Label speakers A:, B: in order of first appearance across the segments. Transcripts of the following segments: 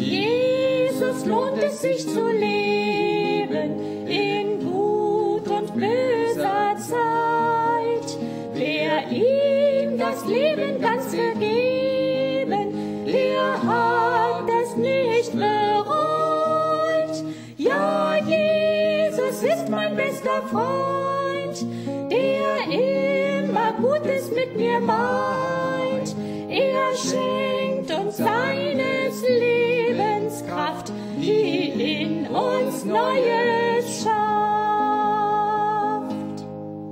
A: Jesus lohnt es sich zu leben, in gut und böser Zeit. Wer ihm das Leben ganz gegeben, der hat es nicht bereut. Ja, Jesus ist mein bester Freund, der immer Gutes mit mir meint. Er schenkt uns seines Lebens Kraft, die in uns Neues schafft.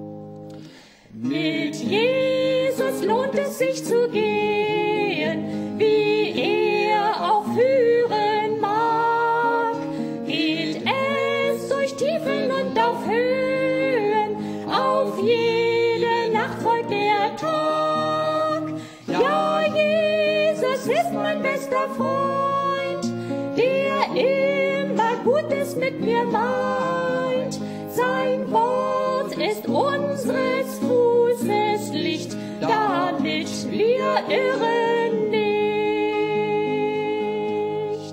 A: Mit Jesus lohnt es sich zu gehen, wie er auch führen mag. Geht es durch Tiefen und auf Höhen, auf jede Nacht folgt der Tag. Ja, Jesus ist mein bester Freund, der immer Gutes mit mir meint. Sein Wort ist unseres Fußes Licht, damit wir irren nicht.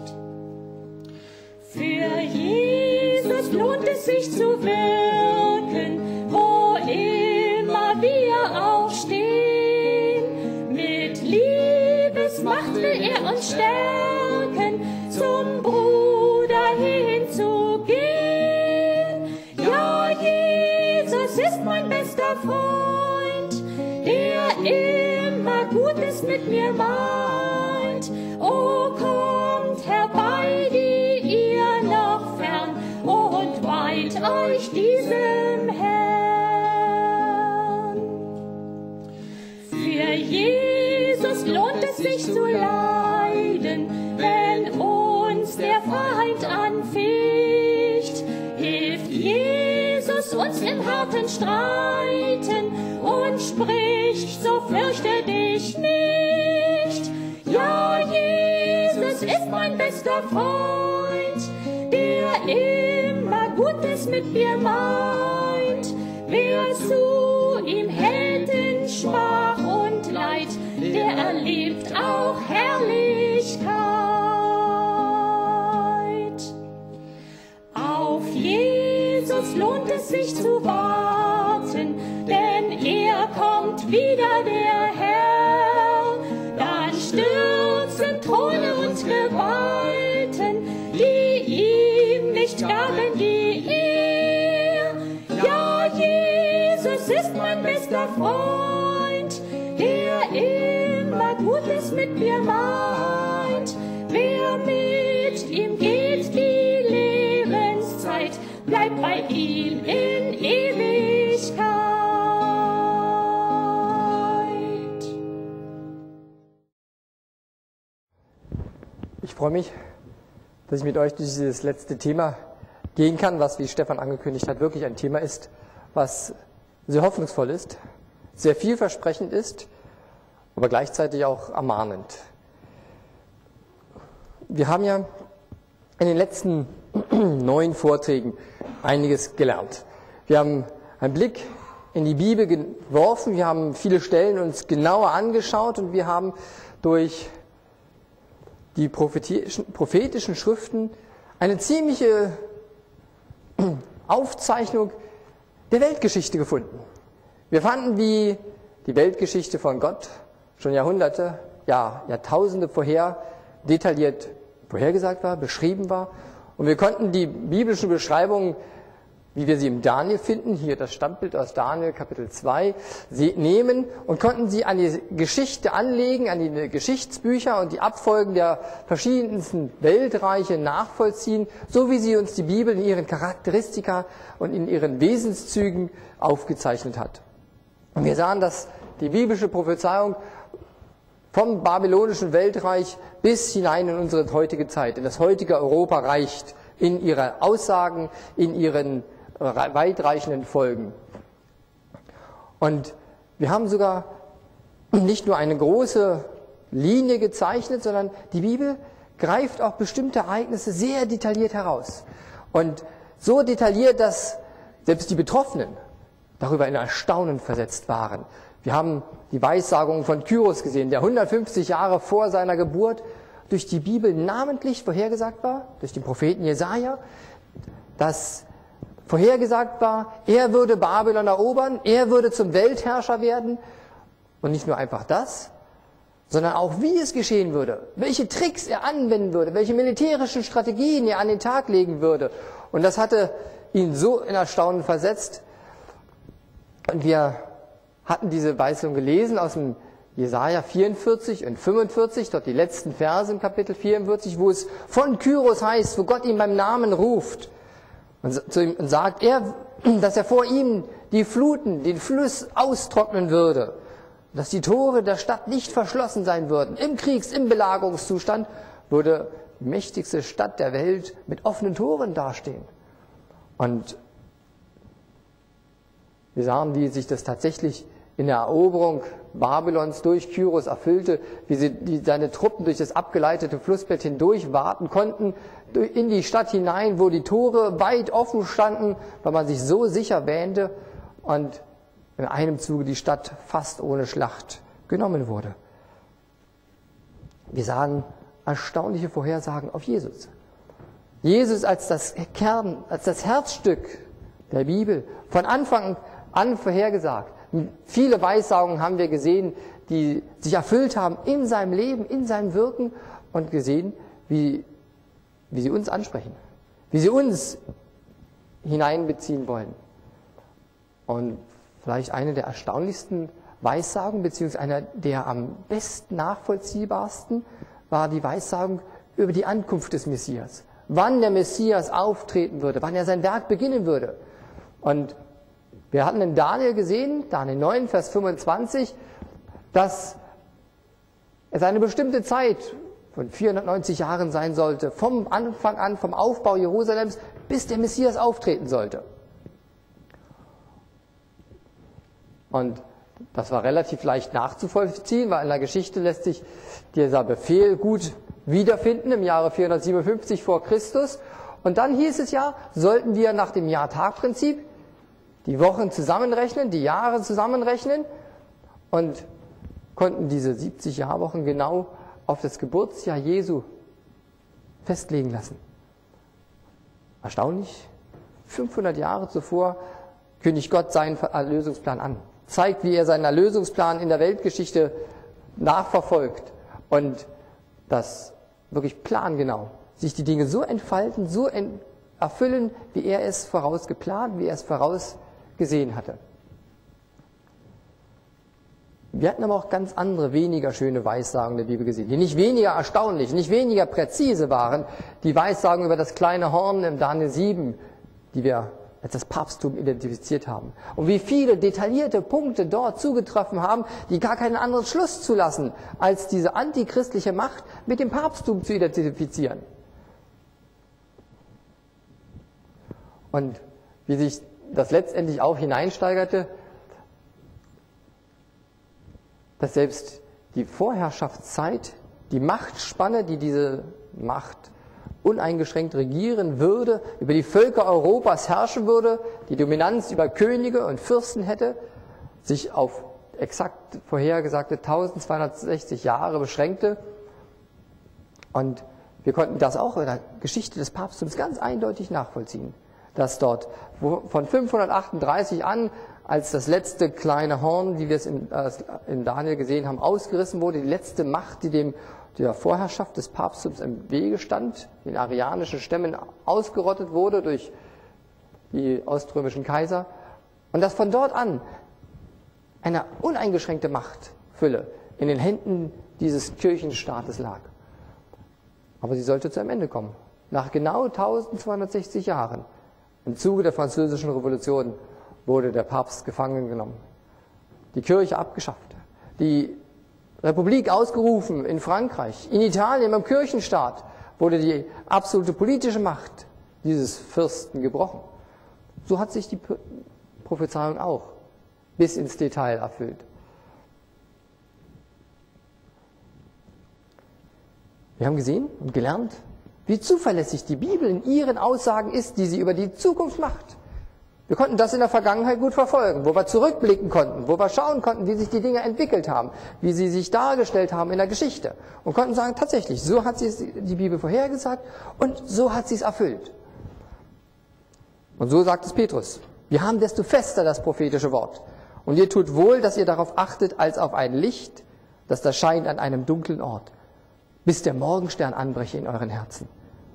A: Für Jesus lohnt es sich zu wirken, wo immer wir auch stehen. Mit Liebesmacht will er uns stärken, zum Bruder hinzugehen. Ja, Jesus ist mein bester Freund, der immer Gutes mit mir meint. O kommt herbei, die ihr noch fern, und weiht euch diesem Herrn. Für Jesus lohnt es sich zu leiden, wenn uns der Feind anficht. Hilft Jesus uns im harten Streiten und spricht, so fürchte dich nicht. Ja, Jesus ist mein bester Freund, der immer Gutes mit mir meint. Wer zu ihm hält in Schmach und Leid, der erlebt auch Herrlichkeit. Auf Jesus lohnt es sich zu warten, denn er kommt wieder, der Herr. Dann stürzen Throne und Gewalten, die ihm nicht gaben die Ehr. Ja, Jesus ist mein bester Freund, der immer Gutes mit mir meint. Wer mit ihm geht die Lebenszeit, bleibt bei ihm in Ewigkeit.
B: Ich freue mich, dass ich mit euch durch dieses letzte Thema gehen kann, was, wie Stefan angekündigt hat, wirklich ein Thema ist, was sehr hoffnungsvoll ist, sehr vielversprechend ist, aber gleichzeitig auch ermahnend. Wir haben ja in den letzten 9 Vorträgen einiges gelernt. Wir haben einen Blick in die Bibel geworfen, wir haben viele Stellen uns genauer angeschaut und wir haben durch die prophetischen Schriften eine ziemliche Aufzeichnung der Weltgeschichte gefunden. Wir fanden, wie die Weltgeschichte von Gott schon Jahrhunderte, ja Jahrtausende vorher detailliert vorhergesagt war, beschrieben war. Und wir konnten die biblischen Beschreibungen, wie wir sie im Daniel finden, hier das Standbild aus Daniel Kapitel 2, nehmen und konnten sie an die Geschichte anlegen, an die Geschichtsbücher und die Abfolgen der verschiedensten Weltreiche nachvollziehen, so wie sie uns die Bibel in ihren Charakteristika und in ihren Wesenszügen aufgezeichnet hat. Und wir sahen, dass die biblische Prophezeiung vom babylonischen Weltreich bis hinein in unsere heutige Zeit, in das heutige Europa reicht, in ihren Aussagen, in ihren weitreichenden Folgen. Und wir haben sogar nicht nur eine große Linie gezeichnet, sondern die Bibel greift auch bestimmte Ereignisse sehr detailliert heraus. Und so detailliert, dass selbst die Betroffenen darüber in Erstaunen versetzt waren. Wir haben die Weissagung von Kyros gesehen, der 150 Jahre vor seiner Geburt durch die Bibel namentlich vorhergesagt war, durch den Propheten Jesaja, dass vorhergesagt war, er würde Babylon erobern, er würde zum Weltherrscher werden. Und nicht nur einfach das, sondern auch, wie es geschehen würde, welche Tricks er anwenden würde, welche militärischen Strategien er an den Tag legen würde. Und das hatte ihn so in Erstaunen versetzt. Und wir hatten diese Weisung gelesen aus dem Jesaja 44 und 45, dort die letzten Verse im Kapitel 44, wo es von Kyros heißt, wo Gott ihn beim Namen ruft und zu ihm sagt, dass er vor ihm die Fluten, den Fluss austrocknen würde, dass die Tore der Stadt nicht verschlossen sein würden. Im im Belagerungszustand würde die mächtigste Stadt der Welt mit offenen Toren dastehen. Und wir sahen, wie sich das tatsächlich in der Eroberung Babylons durch Kyros erfüllte, wie seine Truppen durch das abgeleitete Flussbett hindurch warten konnten, in die Stadt hinein, wo die Tore weit offen standen, weil man sich so sicher wähnte und in einem Zuge die Stadt fast ohne Schlacht genommen wurde. Wir sagen erstaunliche Vorhersagen auf Jesus. Jesus als das Kern, als das Herzstück der Bibel, von Anfang an vorhergesagt. Viele Weissagungen haben wir gesehen, die sich erfüllt haben in seinem Leben, in seinem Wirken und gesehen, wie sie uns ansprechen, wie sie uns hineinbeziehen wollen. Und vielleicht eine der erstaunlichsten Weissagungen, beziehungsweise einer der am besten nachvollziehbarsten, war die Weissagung über die Ankunft des Messias. Wann der Messias auftreten würde, wann er sein Werk beginnen würde. Und wir hatten in Daniel gesehen, Daniel 9, Vers 25, dass es eine bestimmte Zeit von 490 Jahren sein sollte, vom Anfang an, vom Aufbau Jerusalems, bis der Messias auftreten sollte. Und das war relativ leicht nachzuvollziehen, weil in der Geschichte lässt sich dieser Befehl gut wiederfinden im Jahre 457 vor Christus. Und dann hieß es ja, sollten wir nach dem Jahr-Tag-Prinzip die Wochen zusammenrechnen, die Jahre zusammenrechnen und konnten diese 70 Jahrwochen genau auf das Geburtsjahr Jesu festlegen lassen. Erstaunlich, 500 Jahre zuvor kündigt Gott seinen Erlösungsplan an, zeigt, wie er seinen Erlösungsplan in der Weltgeschichte nachverfolgt und das wirklich plangenau, sich die Dinge so entfalten, so erfüllen, wie er es vorausgeplant, wie er es vorausgesehen hatte. Wir hatten aber auch ganz andere, weniger schöne Weissagungen der Bibel gesehen, die nicht weniger erstaunlich, nicht weniger präzise waren. Die Weissagung über das kleine Horn im Daniel 7, die wir als das Papsttum identifiziert haben. Und wie viele detaillierte Punkte dort zugetroffen haben, die gar keinen anderen Schluss zulassen, als diese antichristliche Macht mit dem Papsttum zu identifizieren. Und wie sich das letztendlich auch hineinsteigerte, dass selbst die Vorherrschaftszeit, die Machtspanne, die diese Macht uneingeschränkt regieren würde, über die Völker Europas herrschen würde, die Dominanz über Könige und Fürsten hätte, sich auf exakt vorhergesagte 1260 Jahre beschränkte. Und wir konnten das auch in der Geschichte des Papsttums ganz eindeutig nachvollziehen, dass dort von 538 an, als das letzte kleine Horn, wie wir es in Daniel gesehen haben, ausgerissen wurde, die letzte Macht, die der Vorherrschaft des Papsttums im Wege stand, den arianischen Stämmen ausgerottet wurde durch die oströmischen Kaiser, und dass von dort an eine uneingeschränkte Machtfülle in den Händen dieses Kirchenstaates lag. Aber sie sollte zu einem Ende kommen. Nach genau 1260 Jahren, im Zuge der Französischen Revolution, wurde der Papst gefangen genommen, die Kirche abgeschafft, die Republik ausgerufen in Frankreich, in Italien beim Kirchenstaat wurde die absolute politische Macht dieses Fürsten gebrochen. So hat sich die Prophezeiung auch bis ins Detail erfüllt. Wir haben gesehen und gelernt, wie zuverlässig die Bibel in ihren Aussagen ist, die sie über die Zukunft macht. Wir konnten das in der Vergangenheit gut verfolgen, wo wir zurückblicken konnten, wo wir schauen konnten, wie sich die Dinge entwickelt haben, wie sie sich dargestellt haben in der Geschichte. Und konnten sagen, tatsächlich, so hat sie die Bibel vorhergesagt und so hat sie es erfüllt. Und so sagt es Petrus. Wir haben desto fester das prophetische Wort. Und ihr tut wohl, dass ihr darauf achtet, als auf ein Licht, das da scheint an einem dunklen Ort, bis der Morgenstern anbreche in euren Herzen.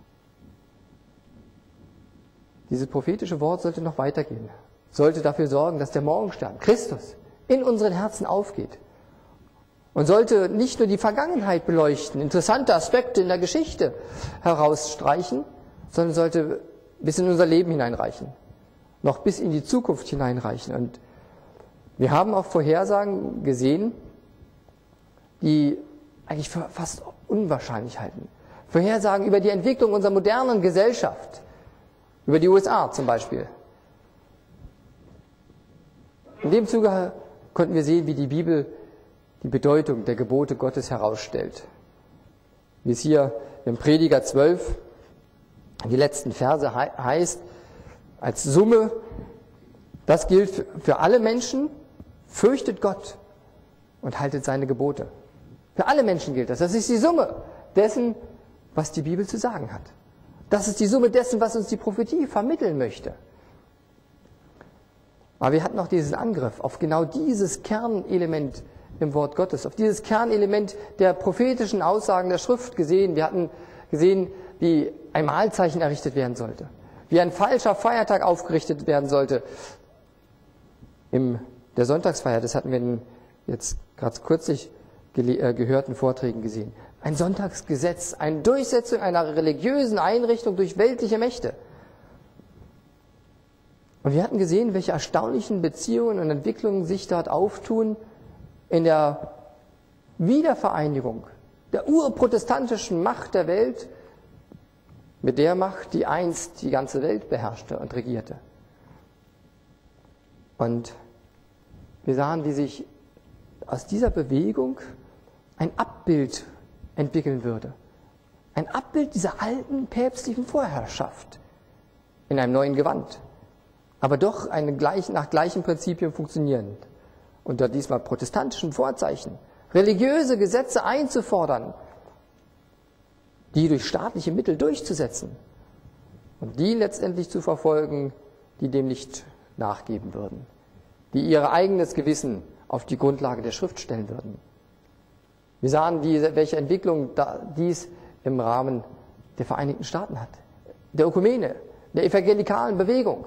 B: Dieses prophetische Wort sollte noch weitergehen, sollte dafür sorgen, dass der Morgenstern, Christus, in unseren Herzen aufgeht und sollte nicht nur die Vergangenheit beleuchten, interessante Aspekte in der Geschichte herausstreichen, sondern sollte bis in unser Leben hineinreichen, noch bis in die Zukunft hineinreichen. Und wir haben auch Vorhersagen gesehen, die eigentlich für fast unwahrscheinlich halten. Vorhersagen über die Entwicklung unserer modernen Gesellschaft, über die USA zum Beispiel. In dem Zuge konnten wir sehen, wie die Bibel die Bedeutung der Gebote Gottes herausstellt. Wie es hier im Prediger 12, die letzten Verse heißt, als Summe, das gilt für alle Menschen, fürchtet Gott und haltet seine Gebote. Für alle Menschen gilt das. Das ist die Summe dessen, was die Bibel zu sagen hat. Das ist die Summe dessen, was uns die Prophetie vermitteln möchte. Aber wir hatten auch diesen Angriff auf genau dieses Kernelement im Wort Gottes, auf dieses Kernelement der prophetischen Aussagen der Schrift gesehen. Wir hatten gesehen, wie ein Mahlzeichen errichtet werden sollte, wie ein falscher Feiertag aufgerichtet werden sollte. In der Sonntagsfeier, das hatten wir jetzt gerade kürzlich gehörten Vorträgen gesehen. Ein Sonntagsgesetz, eine Durchsetzung einer religiösen Einrichtung durch weltliche Mächte. Und wir hatten gesehen, welche erstaunlichen Beziehungen und Entwicklungen sich dort auftun in der Wiedervereinigung der urprotestantischen Macht der Welt mit der Macht, die einst die ganze Welt beherrschte und regierte. Und wir sahen, wie sich aus dieser Bewegung ein Abbild entwickeln würde. Ein Abbild dieser alten päpstlichen Vorherrschaft in einem neuen Gewand, aber doch nach gleichen Prinzipien funktionierend. Unter diesmal protestantischen Vorzeichen, religiöse Gesetze einzufordern, die durch staatliche Mittel durchzusetzen und die letztendlich zu verfolgen, die dem nicht nachgeben würden, die ihr eigenes Gewissen auf die Grundlage der Schrift stellen würden. Wir sahen, welche Entwicklung dies im Rahmen der Vereinigten Staaten hat, der Ökumene, der evangelikalen Bewegung.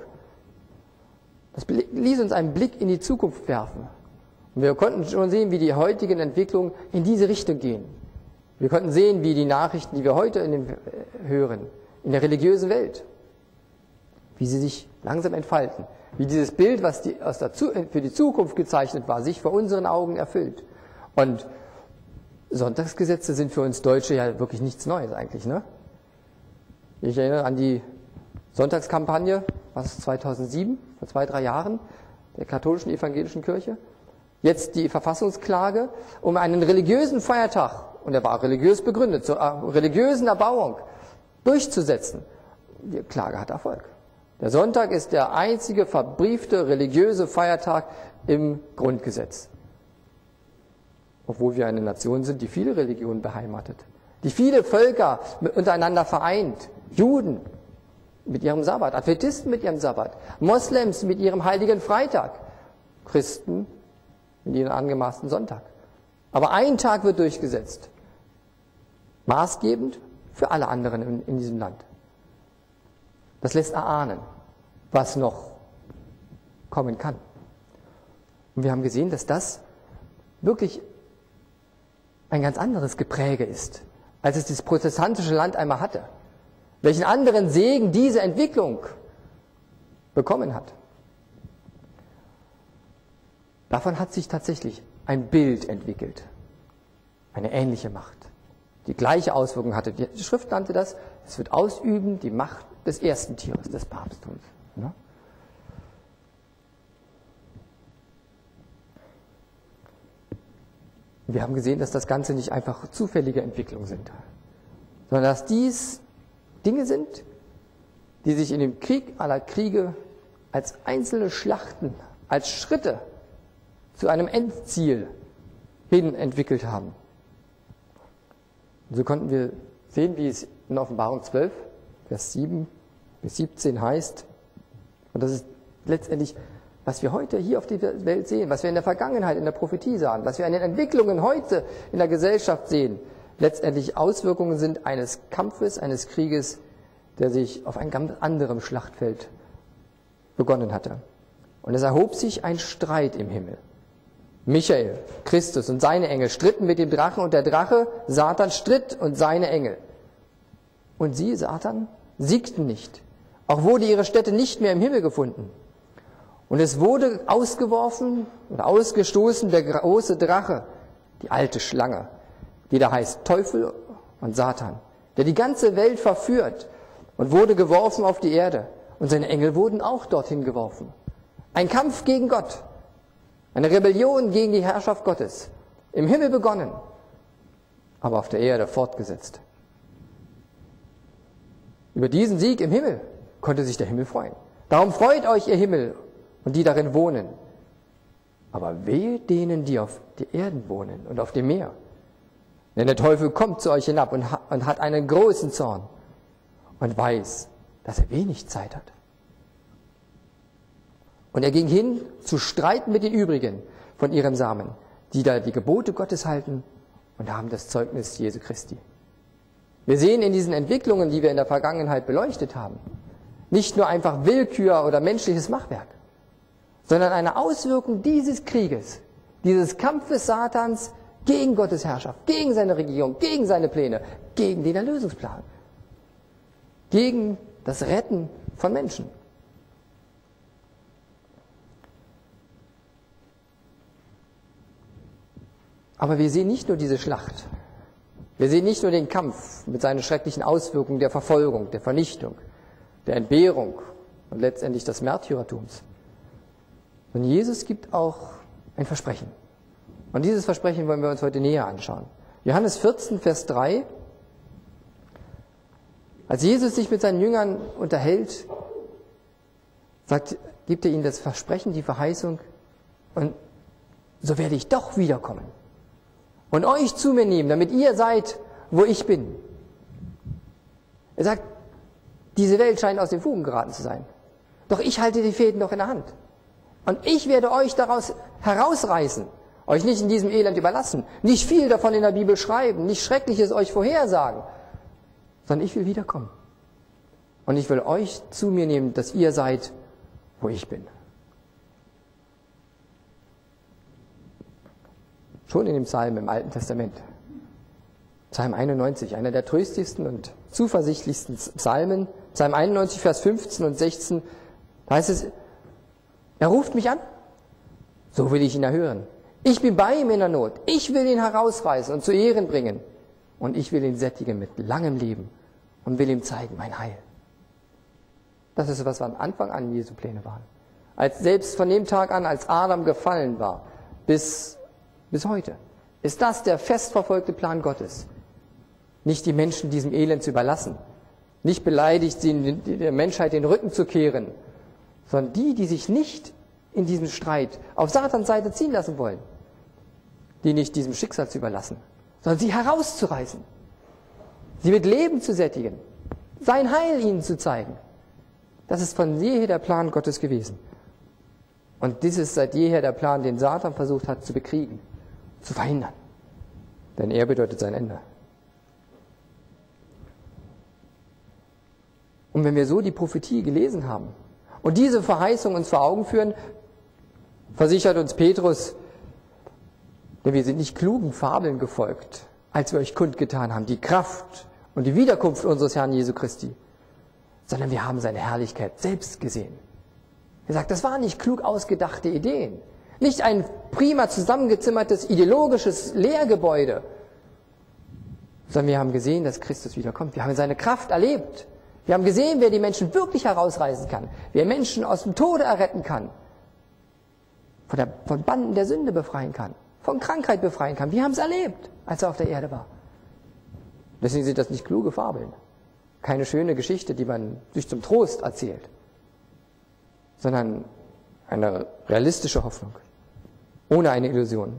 B: Das ließ uns einen Blick in die Zukunft werfen. Und wir konnten schon sehen, wie die heutigen Entwicklungen in diese Richtung gehen. Wir konnten sehen, wie die Nachrichten, die wir heute hören, in der religiösen Welt, wie sie sich langsam entfalten, wie dieses Bild, was für die Zukunft gezeichnet war, sich vor unseren Augen erfüllt. Und Sonntagsgesetze sind für uns Deutsche ja wirklich nichts Neues eigentlich, ne? Ich erinnere an die Sonntagskampagne, was 2007, vor 2-3 Jahren, der katholischen evangelischen Kirche. Jetzt die Verfassungsklage um einen religiösen Feiertag, und er war religiös begründet, zur religiösen Erbauung durchzusetzen. Die Klage hat Erfolg. Der Sonntag ist der einzige verbriefte religiöse Feiertag im Grundgesetz. Obwohl wir eine Nation sind, die viele Religionen beheimatet, die viele Völker untereinander vereint. Juden mit ihrem Sabbat, Adventisten mit ihrem Sabbat, Moslems mit ihrem heiligen Freitag, Christen mit ihrem angemaßten Sonntag. Aber ein Tag wird durchgesetzt, maßgebend für alle anderen in diesem Land. Das lässt erahnen, was noch kommen kann. Und wir haben gesehen, dass das wirklich ein ganz anderes Gepräge ist, als es das protestantische Land einmal hatte. Welchen anderen Segen diese Entwicklung bekommen hat. Davon hat sich tatsächlich ein Bild entwickelt. Eine ähnliche Macht, die gleiche Auswirkungen hatte. Die Schrift nannte das, es wird ausüben die Macht des ersten Tieres, des Papsttums. Ne? Wir haben gesehen, dass das Ganze nicht einfach zufällige Entwicklungen sind, sondern dass dies Dinge sind, die sich in dem Krieg aller Kriege als einzelne Schlachten, als Schritte zu einem Endziel hin entwickelt haben. Und so konnten wir sehen, wie es in Offenbarung 12, Vers 7 bis 17 heißt, und das ist letztendlich, was wir heute hier auf der Welt sehen, was wir in der Vergangenheit, in der Prophetie sahen, was wir an den Entwicklungen heute in der Gesellschaft sehen, letztendlich Auswirkungen sind eines Kampfes, eines Krieges, der sich auf einem ganz anderen Schlachtfeld begonnen hatte. Und es erhob sich ein Streit im Himmel. Michael, Christus und seine Engel stritten mit dem Drachen und der Drache, Satan, stritt und seine Engel. Und sie, Satan, siegten nicht. Auch wurde ihre Stätte nicht mehr im Himmel gefunden. Und es wurde ausgeworfen oder ausgestoßen der große Drache, die alte Schlange, die da heißt Teufel und Satan, der die ganze Welt verführt, und wurde geworfen auf die Erde. Und seine Engel wurden auch dorthin geworfen. Ein Kampf gegen Gott. Eine Rebellion gegen die Herrschaft Gottes. Im Himmel begonnen, aber auf der Erde fortgesetzt. Über diesen Sieg im Himmel konnte sich der Himmel freuen. Darum freut euch, ihr Himmel, und die darin wohnen. Aber wehe denen, die auf der Erde wohnen und auf dem Meer. Denn der Teufel kommt zu euch hinab und hat einen großen Zorn und weiß, dass er wenig Zeit hat. Und er ging hin, zu streiten mit den übrigen von ihrem Samen, die da die Gebote Gottes halten und haben das Zeugnis Jesu Christi. Wir sehen in diesen Entwicklungen, die wir in der Vergangenheit beleuchtet haben, nicht nur einfach Willkür oder menschliches Machwerk, sondern eine Auswirkung dieses Krieges, dieses Kampfes Satans gegen Gottes Herrschaft, gegen seine Regierung, gegen seine Pläne, gegen den Erlösungsplan, gegen das Retten von Menschen. Aber wir sehen nicht nur diese Schlacht. Wir sehen nicht nur den Kampf mit seinen schrecklichen Auswirkungen der Verfolgung, der Vernichtung, der Entbehrung und letztendlich des Märtyrertums. Und Jesus gibt auch ein Versprechen. Und dieses Versprechen wollen wir uns heute näher anschauen. Johannes 14, Vers 3. Als Jesus sich mit seinen Jüngern unterhält, gibt er ihnen das Versprechen, die Verheißung, und so werde ich doch wiederkommen und euch zu mir nehmen, damit ihr seid, wo ich bin. Er sagt, diese Welt scheint aus den Fugen geraten zu sein. Doch ich halte die Fäden noch in der Hand. Und ich werde euch daraus herausreißen, euch nicht in diesem Elend überlassen, nicht viel davon in der Bibel schreiben, nicht Schreckliches euch vorhersagen, sondern ich will wiederkommen. Und ich will euch zu mir nehmen, dass ihr seid, wo ich bin. Schon in dem Psalm im Alten Testament. Psalm 91, einer der tröstlichsten und zuversichtlichsten Psalmen. Psalm 91, Vers 15 und 16. Da heißt es, er ruft mich an, so will ich ihn erhören. Ich bin bei ihm in der Not. Ich will ihn herausreißen und zu Ehren bringen. Und ich will ihn sättigen mit langem Leben und will ihm zeigen mein Heil. Das ist, was am Anfang an Jesu Pläne waren. Selbst von dem Tag an, als Adam gefallen war, bis heute, ist das der fest verfolgte Plan Gottes. Nicht die Menschen diesem Elend zu überlassen, nicht beleidigt, der Menschheit den Rücken zu kehren, sondern die sich nicht in diesem Streit auf Satans Seite ziehen lassen wollen, die nicht diesem Schicksal zu überlassen, sondern sie herauszureißen, sie mit Leben zu sättigen, sein Heil ihnen zu zeigen. Das ist von jeher der Plan Gottes gewesen. Und dies ist seit jeher der Plan, den Satan versucht hat zu bekriegen, zu verhindern. Denn er bedeutet sein Ende. Und wenn wir so die Prophetie gelesen haben und diese Verheißung uns vor Augen führen, versichert uns Petrus, denn wir sind nicht klugen Fabeln gefolgt, als wir euch kundgetan haben, die Kraft und die Wiederkunft unseres Herrn Jesu Christi, sondern wir haben seine Herrlichkeit selbst gesehen. Er sagt, das waren nicht klug ausgedachte Ideen, nicht ein prima zusammengezimmertes ideologisches Lehrgebäude, sondern wir haben gesehen, dass Christus wiederkommt. Wir haben seine Kraft erlebt. Wir haben gesehen, wer die Menschen wirklich herausreißen kann, wer Menschen aus dem Tode erretten kann, von Banden der Sünde befreien kann, von Krankheit befreien kann. Wir haben es erlebt, als er auf der Erde war. Deswegen sind das nicht kluge Fabeln, keine schöne Geschichte, die man sich zum Trost erzählt, sondern eine realistische Hoffnung, ohne eine Illusion.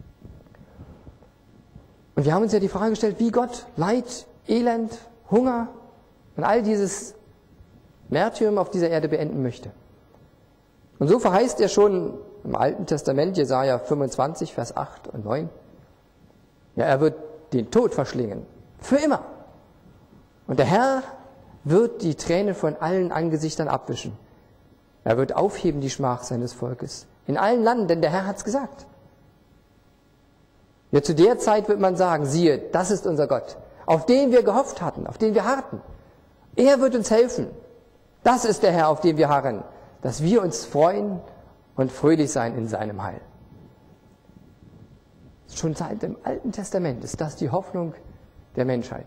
B: Und wir haben uns ja die Frage gestellt, wie Gott Leid, Elend, Hunger und all dieses Märtyrium auf dieser Erde beenden möchte. Und so verheißt er schon im Alten Testament, Jesaja 25, Vers 8 und 9, ja, er wird den Tod verschlingen, für immer. Und der Herr wird die Tränen von allen Angesichtern abwischen. Er wird aufheben die Schmach seines Volkes in allen Landen, denn der Herr hat's gesagt. Ja, zu der Zeit wird man sagen, siehe, das ist unser Gott, auf den wir gehofft hatten, auf den wir harrten. Er wird uns helfen. Das ist der Herr, auf den wir harren, dass wir uns freuen und fröhlich sein in seinem Heil. Schon seit dem Alten Testament ist das die Hoffnung der Menschheit.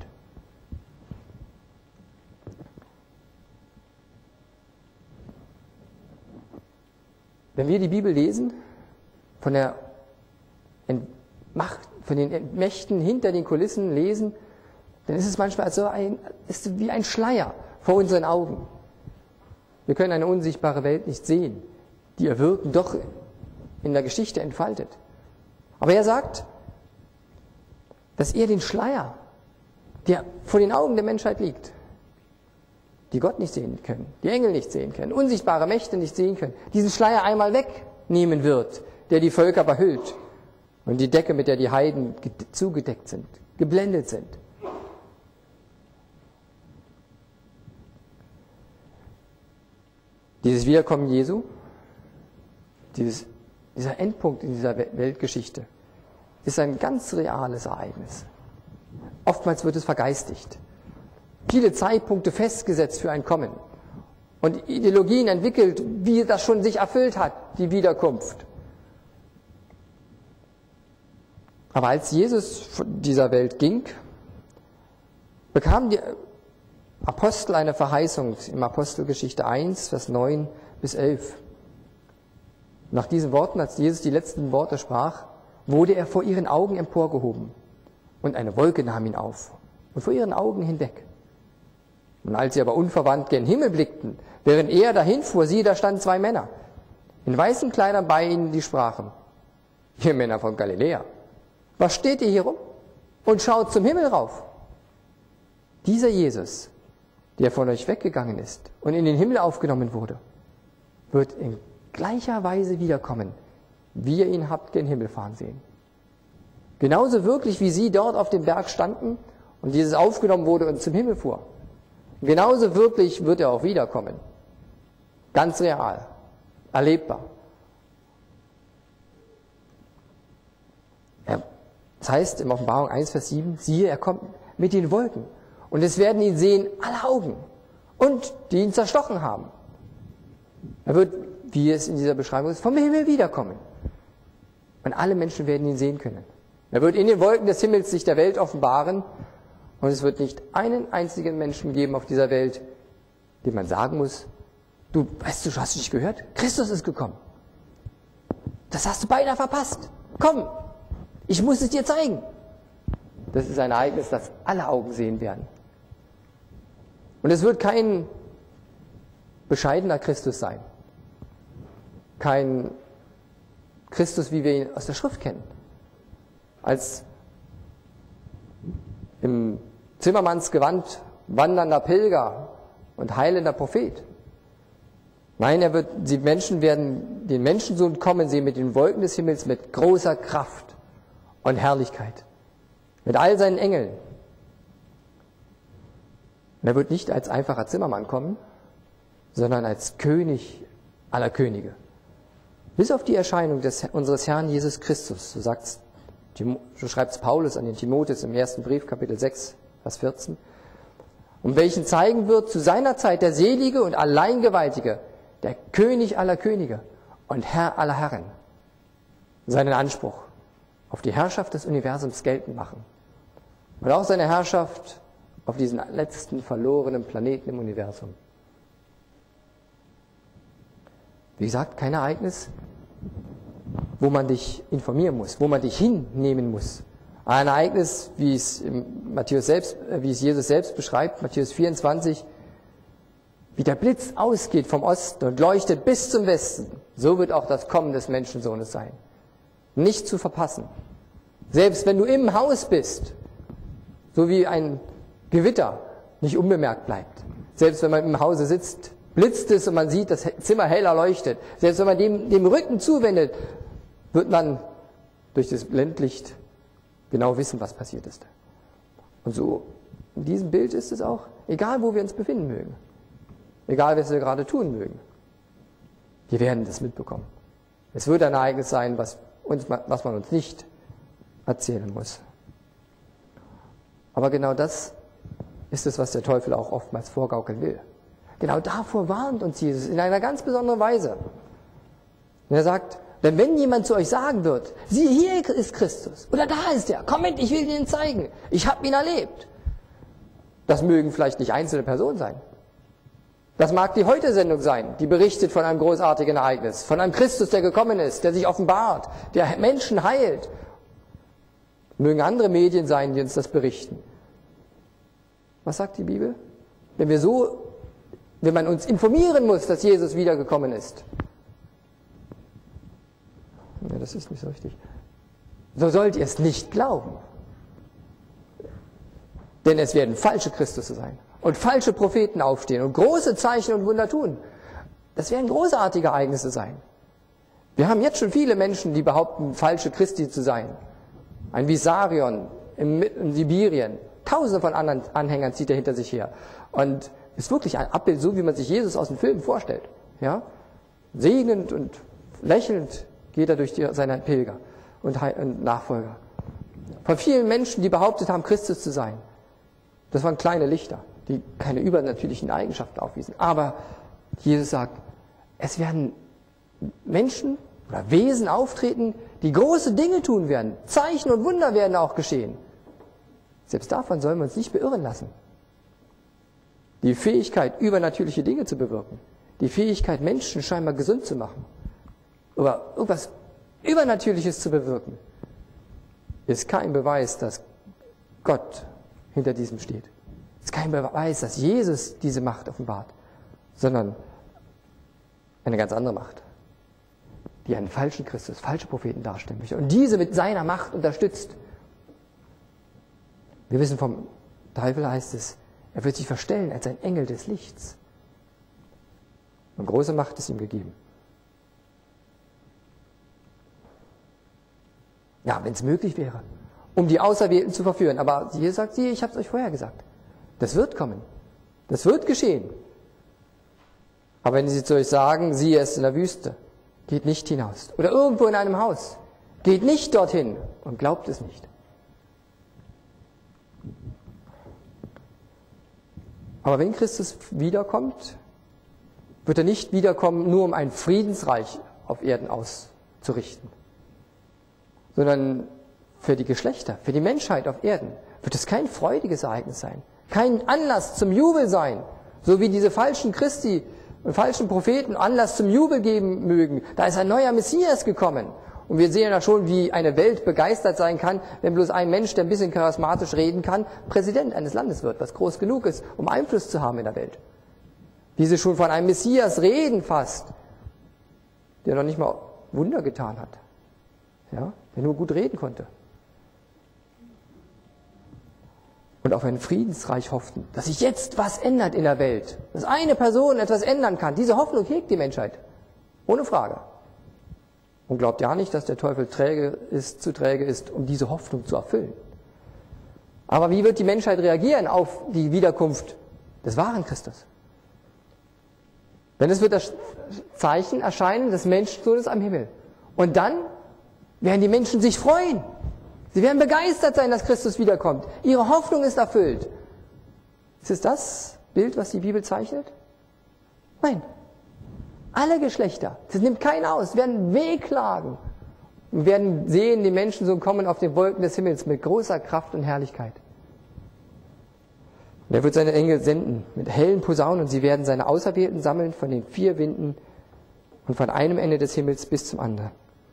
B: Wenn wir die Bibel lesen, von den Mächten hinter den Kulissen lesen, dann ist es manchmal ist wie ein Schleier vor unseren Augen. Wir können eine unsichtbare Welt nicht sehen, die ihr Wirken doch in der Geschichte entfaltet. Aber er sagt, dass er den Schleier, der vor den Augen der Menschheit liegt, die Gott nicht sehen können, die Engel nicht sehen können, unsichtbare Mächte nicht sehen können, diesen Schleier einmal wegnehmen wird, der die Völker behüllt und die Decke, mit der die Heiden zugedeckt sind, geblendet sind. Dieses Wiederkommen Jesu, dieser Endpunkt in dieser Weltgeschichte, ist ein ganz reales Ereignis. Oftmals wird es vergeistigt. Viele Zeitpunkte festgesetzt für ein Kommen und Ideologien entwickelt, wie das schon sich erfüllt hat, die Wiederkunft. Aber als Jesus von dieser Welt ging, bekamen die Apostel eine Verheißung im Apostelgeschichte 1, Vers 9 bis 11. Nach diesen Worten, als Jesus die letzten Worte sprach, wurde er vor ihren Augen emporgehoben und eine Wolke nahm ihn auf und vor ihren Augen hinweg. Und als sie aber unverwandt gen Himmel blickten, während er dahin fuhr, siehe, da standen zwei Männer in weißen Kleidern bei ihnen, die sprachen: Ihr Männer von Galiläa, was steht ihr hier rum und schaut zum Himmel rauf? Dieser Jesus, der von euch weggegangen ist und in den Himmel aufgenommen wurde, wird in gleicher Weise wiederkommen, wie ihr ihn habt gen Himmel fahren sehen. Genauso wirklich, wie sie dort auf dem Berg standen und Jesus aufgenommen wurde und zum Himmel fuhr. Genauso wirklich wird er auch wiederkommen. Ganz real, erlebbar. Das heißt im Offenbarung 1, Vers 7, siehe, er kommt mit den Wolken. Und es werden ihn sehen alle Augen und die ihn zerstochen haben. Er wird, wie es in dieser Beschreibung ist, vom Himmel wiederkommen. Und alle Menschen werden ihn sehen können. Er wird in den Wolken des Himmels sich der Welt offenbaren. Und es wird nicht einen einzigen Menschen geben auf dieser Welt, dem man sagen muss: Du, weißt du, hast du nicht gehört? Christus ist gekommen. Das hast du beinahe verpasst. Komm, ich muss es dir zeigen. Das ist ein Ereignis, das alle Augen sehen werden. Und es wird kein bescheidener Christus sein. Kein Christus, wie wir ihn aus der Schrift kennen. Als im Zimmermannsgewand wandernder Pilger und heilender Prophet. Nein, die Menschen werden den Menschensohn kommen sehen mit den Wolken des Himmels, mit großer Kraft und Herrlichkeit. Mit all seinen Engeln. Und er wird nicht als einfacher Zimmermann kommen, sondern als König aller Könige. Bis auf die Erscheinung unseres Herrn Jesus Christus, so schreibt es Paulus an den Timotheus im 1. Brief, Kapitel 6, Vers 14, um welchen zeigen wird zu seiner Zeit der Selige und Alleingewaltige, der König aller Könige und Herr aller Herren, seinen Anspruch auf die Herrschaft des Universums geltend machen und auch seine Herrschaft auf diesen letzten verlorenen Planeten im Universum. Wie gesagt, kein Ereignis, wo man dich informieren muss, wo man dich hinnehmen muss. Ein Ereignis, wie es Jesus selbst beschreibt, Matthäus 24, wie der Blitz ausgeht vom Osten und leuchtet bis zum Westen, so wird auch das Kommen des Menschensohnes sein. Nicht zu verpassen. Selbst wenn du im Haus bist, so wie ein Gewitter nicht unbemerkt bleibt. Selbst wenn man im Hause sitzt, blitzt es und man sieht, das Zimmer heller leuchtet. Selbst wenn man dem Rücken zuwendet, wird man durch das Blendlicht genau wissen, was passiert ist. Und so, in diesem Bild ist es auch, egal wo wir uns befinden mögen, egal was wir gerade tun mögen, wir werden das mitbekommen. Es wird ein Ereignis sein, was man uns nicht erzählen muss. Aber genau das ist es, was der Teufel auch oftmals vorgaukeln will. Genau davor warnt uns Jesus in einer ganz besonderen Weise. Und er sagt, denn wenn jemand zu euch sagen wird, siehe, hier ist Christus, oder da ist er, komm mit, ich will ihn zeigen, ich habe ihn erlebt. Das mögen vielleicht nicht einzelne Personen sein. Das mag die Heute-Sendung sein, die berichtet von einem großartigen Ereignis, von einem Christus, der gekommen ist, der sich offenbart, der Menschen heilt. Mögen andere Medien sein, die uns das berichten. Was sagt die Bibel? Wenn man uns informieren muss, dass Jesus wiedergekommen ist. Ja, das ist nicht so richtig. So sollt ihr es nicht glauben. Denn es werden falsche Christusse sein und falsche Propheten aufstehen und große Zeichen und Wunder tun. Das werden großartige Ereignisse sein. Wir haben jetzt schon viele Menschen, die behaupten, falsche Christi zu sein. Ein Vissarion in Sibirien. Tausende von anderen Anhängern zieht er hinter sich her. Und ist wirklich ein Abbild, so wie man sich Jesus aus dem Film vorstellt. Ja? Segnend und lächelnd geht er durch seine Pilger und Nachfolger. Von vielen Menschen, die behauptet haben, Christus zu sein. Das waren kleine Lichter, die keine übernatürlichen Eigenschaften aufwiesen. Aber Jesus sagt, es werden Menschen oder Wesen auftreten, die große Dinge tun werden. Zeichen und Wunder werden auch geschehen. Selbst davon sollen wir uns nicht beirren lassen. Die Fähigkeit, übernatürliche Dinge zu bewirken, die Fähigkeit, Menschen scheinbar gesund zu machen oder irgendwas Übernatürliches zu bewirken, ist kein Beweis, dass Gott hinter diesem steht. Ist kein Beweis, dass Jesus diese Macht offenbart, sondern eine ganz andere Macht, die einen falschen Christus, falsche Propheten darstellen möchte und diese mit seiner Macht unterstützt. Wir wissen vom Teufel, heißt es, er wird sich verstellen als ein Engel des Lichts. Und große Macht ist ihm gegeben. Ja, wenn es möglich wäre, um die Auserwählten zu verführen. Aber Jesus sagt, ich habe es euch vorher gesagt. Das wird kommen. Das wird geschehen. Aber wenn sie zu euch sagen, siehe es in der Wüste, geht nicht hinaus. Oder irgendwo in einem Haus, geht nicht dorthin und glaubt es nicht. Aber wenn Christus wiederkommt, wird er nicht wiederkommen, nur um ein Friedensreich auf Erden auszurichten, sondern für die Geschlechter, für die Menschheit auf Erden wird es kein freudiges Ereignis sein, kein Anlass zum Jubel sein, so wie diese falschen Christi und falschen Propheten Anlass zum Jubel geben mögen. Da ist ein neuer Messias gekommen. Und wir sehen ja schon, wie eine Welt begeistert sein kann, wenn bloß ein Mensch, der ein bisschen charismatisch reden kann, Präsident eines Landes wird, was groß genug ist, um Einfluss zu haben in der Welt. Wie sie schon von einem Messias reden fast, der noch nicht mal Wunder getan hat, ja, der nur gut reden konnte. Und auf ein Friedensreich hofften, dass sich jetzt was ändert in der Welt, dass eine Person etwas ändern kann. Diese Hoffnung hegt die Menschheit, ohne Frage. Und glaubt ja nicht, dass der Teufel zu träge ist, um diese Hoffnung zu erfüllen. Aber wie wird die Menschheit reagieren auf die Wiederkunft des wahren Christus? Denn es wird das Zeichen erscheinen des Menschensohnes am Himmel. Und dann werden die Menschen sich freuen. Sie werden begeistert sein, dass Christus wiederkommt. Ihre Hoffnung ist erfüllt. Ist es das Bild, was die Bibel zeichnet? Nein. Alle Geschlechter, das nimmt keinen aus, werden wehklagen und werden sehen, die Menschen so kommen auf den Wolken des Himmels mit großer Kraft und Herrlichkeit. Und er wird seine Engel senden mit hellen Posaunen und sie werden seine Auserwählten sammeln von den 4 Winden und von einem Ende des Himmels bis zum anderen.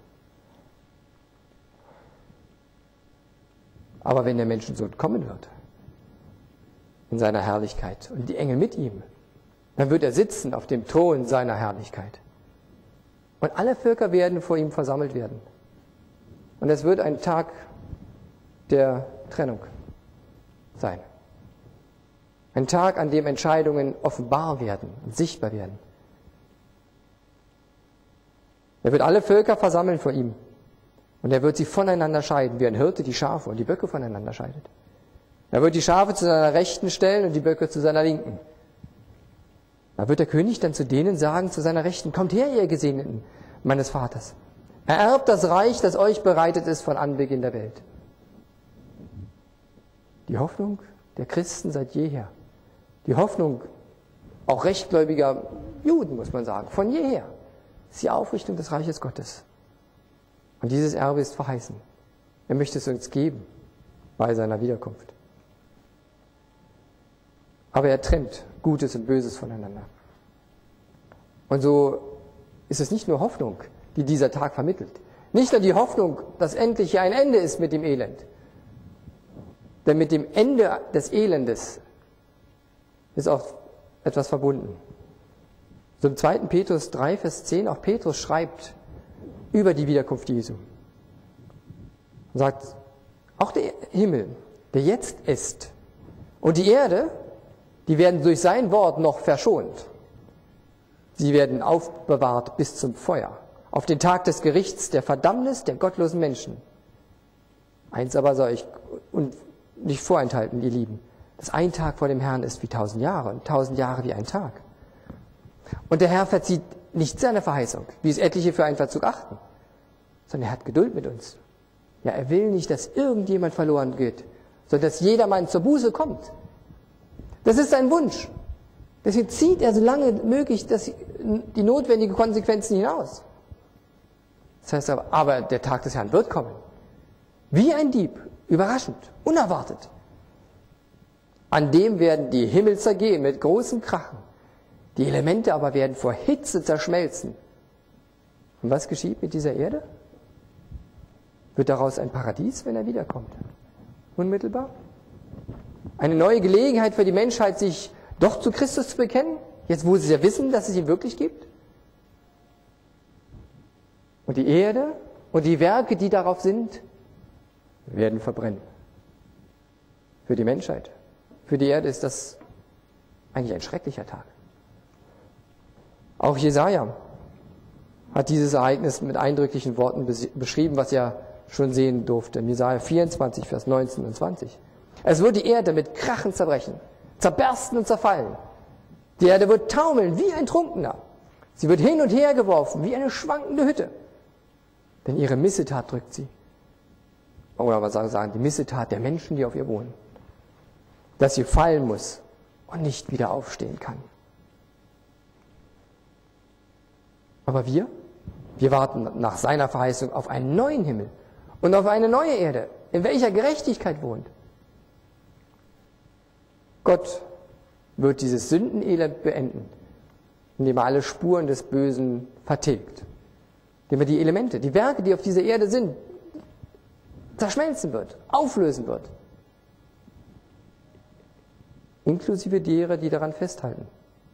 B: Aber wenn der Menschensohn kommen wird, in seiner Herrlichkeit und die Engel mit ihm, Dann wird er sitzen auf dem Thron seiner Herrlichkeit. Und alle Völker werden vor ihm versammelt werden. Und es wird ein Tag der Trennung sein. Ein Tag, an dem Entscheidungen offenbar werden und sichtbar werden. Er wird alle Völker versammeln vor ihm. Und er wird sie voneinander scheiden, wie ein Hirte die Schafe und die Böcke voneinander scheidet. Er wird die Schafe zu seiner Rechten stellen und die Böcke zu seiner Linken. Da wird der König dann zu denen sagen, zu seiner Rechten, kommt her, ihr Gesegneten meines Vaters. Ererbt das Reich, das euch bereitet ist von Anbeginn der Welt. Die Hoffnung der Christen seit jeher. Die Hoffnung auch rechtgläubiger Juden, muss man sagen, von jeher. Ist die Aufrichtung des Reiches Gottes. Und dieses Erbe ist verheißen. Er möchte es uns geben bei seiner Wiederkunft. Aber er trennt Gutes und Böses voneinander. Und so ist es nicht nur Hoffnung, die dieser Tag vermittelt. Nicht nur die Hoffnung, dass endlich hier ein Ende ist mit dem Elend. Denn mit dem Ende des Elendes ist auch etwas verbunden. So im 2. Petrus 3, Vers 10, auch Petrus schreibt über die Wiederkunft Jesu. Und sagt, auch der Himmel, der jetzt ist, und die Erde, die werden durch sein Wort noch verschont. Sie werden aufbewahrt bis zum Feuer, auf den Tag des Gerichts, der Verdammnis der gottlosen Menschen. Eins aber soll ich nicht vorenthalten, ihr Lieben, dass ein Tag vor dem Herrn ist wie 1000 Jahre und 1000 Jahre wie ein Tag. Und der Herr verzieht nicht seine Verheißung, wie es etliche für einen Verzug achten, sondern er hat Geduld mit uns. Ja, er will nicht, dass irgendjemand verloren geht, sondern dass jedermann zur Buße kommt. Das ist sein Wunsch. Deswegen zieht er so lange möglich die notwendigen Konsequenzen hinaus. Das heißt aber der Tag des Herrn wird kommen. Wie ein Dieb, überraschend, unerwartet. An dem werden die Himmel zergehen mit großen Krachen. Die Elemente aber werden vor Hitze zerschmelzen. Und was geschieht mit dieser Erde? Wird daraus ein Paradies, wenn er wiederkommt? Unmittelbar? Eine neue Gelegenheit für die Menschheit, sich doch zu Christus zu bekennen? Jetzt, wo sie ja wissen, dass es ihn wirklich gibt? Und die Erde und die Werke, die darauf sind, werden verbrennen. Für die Menschheit, für die Erde ist das eigentlich ein schrecklicher Tag. Auch Jesaja hat dieses Ereignis mit eindrücklichen Worten beschrieben, was er schon sehen durfte. In Jesaja 24, Vers 19 und 20. Es wird die Erde mit Krachen zerbrechen, zerbersten und zerfallen. Die Erde wird taumeln wie ein Trunkener. Sie wird hin und her geworfen wie eine schwankende Hütte. Denn ihre Missetat drückt sie. Oder man sagen, die Missetat der Menschen, die auf ihr wohnen. Dass sie fallen muss und nicht wieder aufstehen kann. Aber wir warten nach seiner Verheißung auf einen neuen Himmel und auf eine neue Erde, in welcher Gerechtigkeit wohnt. Gott wird dieses Sündenelend beenden, indem er alle Spuren des Bösen vertilgt. Indem er die Elemente, die Werke, die auf dieser Erde sind, zerschmelzen wird, auflösen wird. Inklusive derer, die daran festhalten.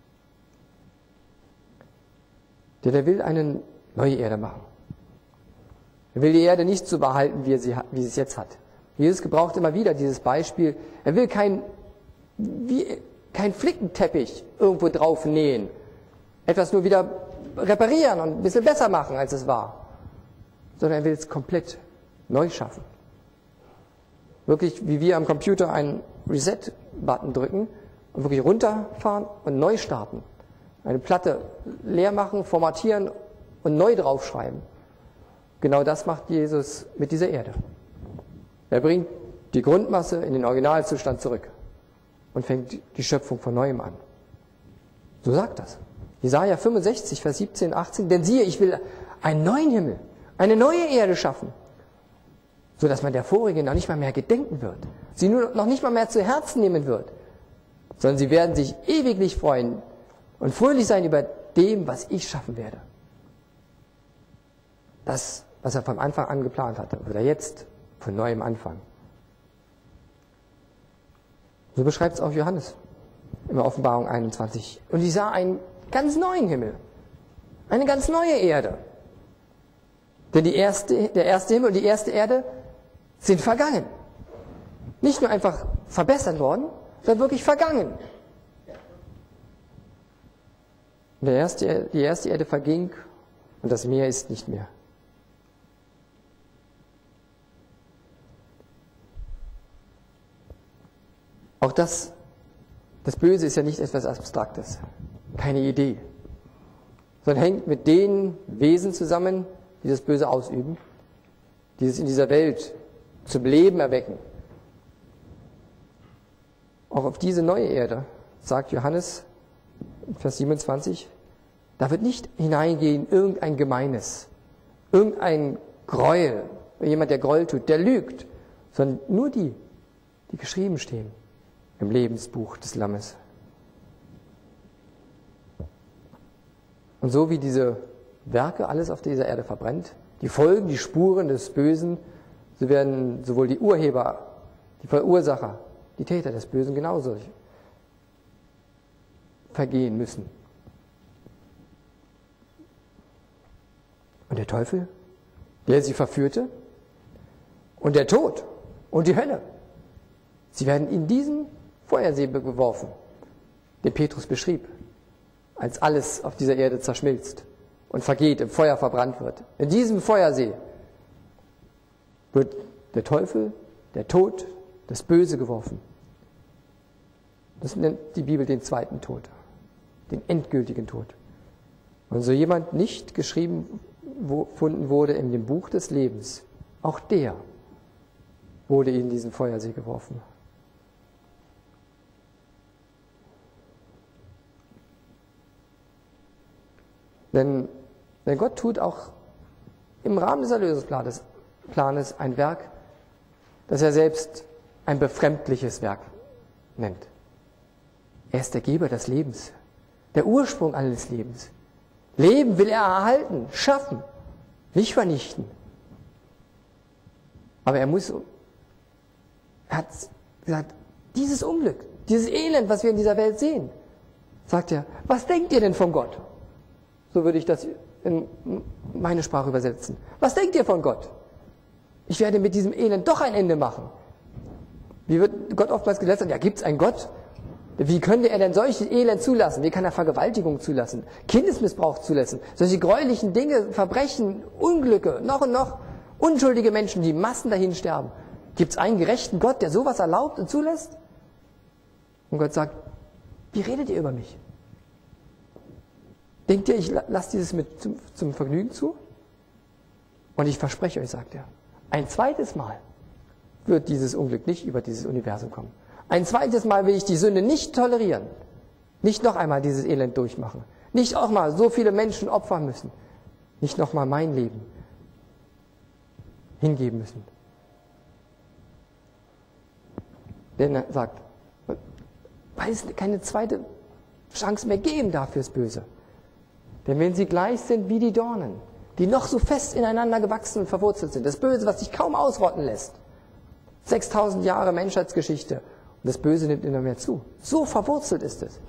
B: Denn er will eine neue Erde machen. Er will die Erde nicht so behalten, wie sie es jetzt hat. Jesus gebraucht immer wieder dieses Beispiel. Er will kein Flickenteppich irgendwo drauf nähen. Etwas nur wieder reparieren und ein bisschen besser machen, als es war. Sondern er will es komplett neu schaffen. Wirklich, wie wir am Computer einen Reset-Button drücken und wirklich runterfahren und neu starten. Eine Platte leer machen, formatieren und neu draufschreiben. Genau das macht Jesus mit dieser Erde. Er bringt die Grundmasse in den Originalzustand zurück und fängt die Schöpfung von Neuem an. So sagt das. Jesaja 65, Vers 17, 18. Denn siehe, ich will einen neuen Himmel, eine neue Erde schaffen, so dass man der vorigen noch nicht mal mehr gedenken wird, sie nur noch nicht mal mehr zu Herzen nehmen wird, sondern sie werden sich ewiglich freuen und fröhlich sein über dem, was ich schaffen werde. Das, was er vom Anfang an geplant hatte, wird er jetzt von neuem anfangen. So beschreibt es auch Johannes. in der Offenbarung 21. Und ich sah einen ganz neuen Himmel, eine ganz neue Erde. Denn der erste Himmel und die erste Erde sind vergangen. Nicht nur einfach verbessert worden, sondern wirklich vergangen. Und die erste Erde verging und das Meer ist nicht mehr. Auch das Böse ist ja nicht etwas Abstraktes, keine Idee, sondern hängt mit den Wesen zusammen, die das Böse ausüben, die es in dieser Welt zum Leben erwecken. Auch auf diese neue Erde, sagt Johannes, Vers 27, da wird nicht hineingehen irgendein Gemeines, irgendein Gräuel, jemand, der Gräuel tut, der lügt, sondern nur die geschrieben stehen im Lebensbuch des Lammes. Und so wie diese Werke alles auf dieser Erde verbrennt, die Folgen, die Spuren des Bösen, so werden sowohl die Urheber, die Verursacher, die Täter des Bösen genauso vergehen müssen. Und der Teufel, der sie verführte, und der Tod und die Hölle, sie werden in diesen Feuersee geworfen, den Petrus beschrieb, als alles auf dieser Erde zerschmilzt und vergeht, im Feuer verbrannt wird. In diesem Feuersee wird der Teufel, der Tod, das Böse geworfen. Das nennt die Bibel den zweiten Tod, den endgültigen Tod. Und so jemand nicht geschrieben gefunden wurde in dem Buch des Lebens, auch der wurde in diesen Feuersee geworfen. Denn Gott tut auch im Rahmen des Erlösungsplanes ein Werk, das er selbst ein befremdliches Werk nennt. Er ist der Geber des Lebens, der Ursprung alles Lebens. Leben will er erhalten, schaffen, nicht vernichten. Aber er hat gesagt, dieses Unglück, dieses Elend, was wir in dieser Welt sehen, sagt er, was denkt ihr denn von Gott? So würde ich das in meine Sprache übersetzen. Was denkt ihr von Gott? Ich werde mit diesem Elend doch ein Ende machen. Wie wird Gott oftmals gelästert? Ja, gibt es einen Gott? Wie könnte er denn solches Elend zulassen? Wie kann er Vergewaltigung zulassen? Kindesmissbrauch zulassen? Solche gräulichen Dinge, Verbrechen, Unglücke, noch und noch. Unschuldige Menschen, die Massen dahin sterben. Gibt es einen gerechten Gott, der sowas erlaubt und zulässt? Und Gott sagt, wie redet ihr über mich? Denkt ihr, ich lasse dieses zum Vergnügen zu? Und ich verspreche euch, sagt er, ein zweites Mal wird dieses Unglück nicht über dieses Universum kommen. Ein zweites Mal will ich die Sünde nicht tolerieren. Nicht noch einmal dieses Elend durchmachen. Nicht auch mal so viele Menschen opfern müssen. Nicht noch mal mein Leben hingeben müssen. Denn er sagt, weil es keine zweite Chance mehr geben darf fürs Böse. Denn wenn sie gleich sind wie die Dornen, die noch so fest ineinander gewachsen und verwurzelt sind, das Böse, was sich kaum ausrotten lässt, 6000 Jahre Menschheitsgeschichte, und das Böse nimmt immer mehr zu. So verwurzelt ist es.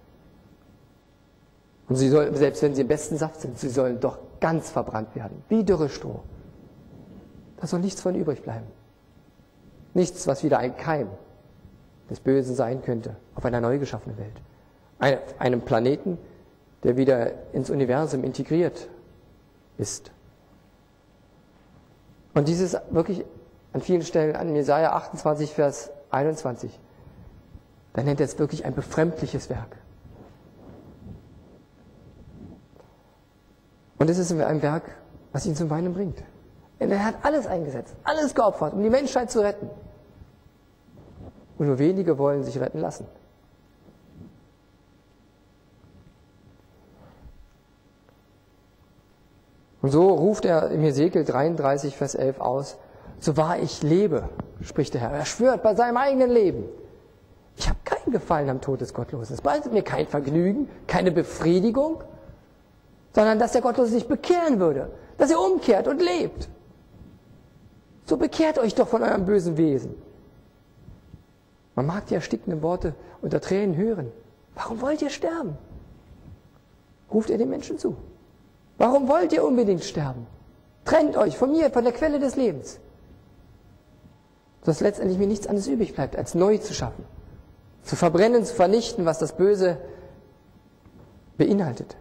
B: Und sie sollen, selbst wenn sie im besten Saft sind, sie sollen doch ganz verbrannt werden, wie dürre Stroh. Da soll nichts von übrig bleiben. Nichts, was wieder ein Keim des Bösen sein könnte auf einer neu geschaffenen Welt. Einem Planeten, der wieder ins Universum integriert ist. Und dieses wirklich an vielen Stellen, an Jesaja 28, Vers 21, da nennt er es wirklich ein befremdliches Werk. Und es ist ein Werk, was ihn zum Weinen bringt. Denn er hat alles eingesetzt, alles geopfert, um die Menschheit zu retten. Und nur wenige wollen sich retten lassen. Und so ruft er im Hesekiel 33, Vers 11 aus, so wahr ich lebe, spricht der Herr. Er schwört bei seinem eigenen Leben. Ich habe keinen Gefallen am Tod des Gottlosen. Es bereitet mir kein Vergnügen, keine Befriedigung, sondern dass der Gottlose sich bekehren würde, dass er umkehrt und lebt. So bekehrt euch doch von eurem bösen Wesen. Man mag die erstickenden Worte unter Tränen hören, Warum wollt ihr sterben? Ruft er den Menschen zu. Warum wollt ihr unbedingt sterben? Trennt euch von mir, von der Quelle des Lebens. Sodass letztendlich mir nichts anderes übrig bleibt, als neu zu schaffen. Zu verbrennen, zu vernichten, was das Böse beinhaltet.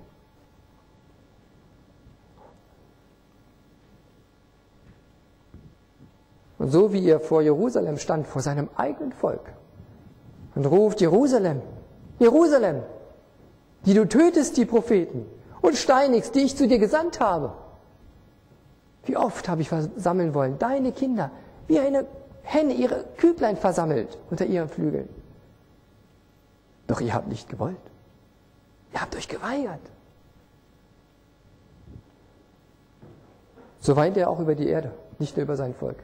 B: Und so wie er vor Jerusalem stand, vor seinem eigenen Volk, und ruft: Jerusalem, Jerusalem, die du tötest die Propheten und steinigst, die ich zu dir gesandt habe. Wie oft habe ich versammeln wollen, deine Kinder, wie eine Henne ihre Küblein versammelt unter ihren Flügeln. Doch ihr habt nicht gewollt. Ihr habt euch geweigert. So weint er auch über die Erde, nicht nur über sein Volk.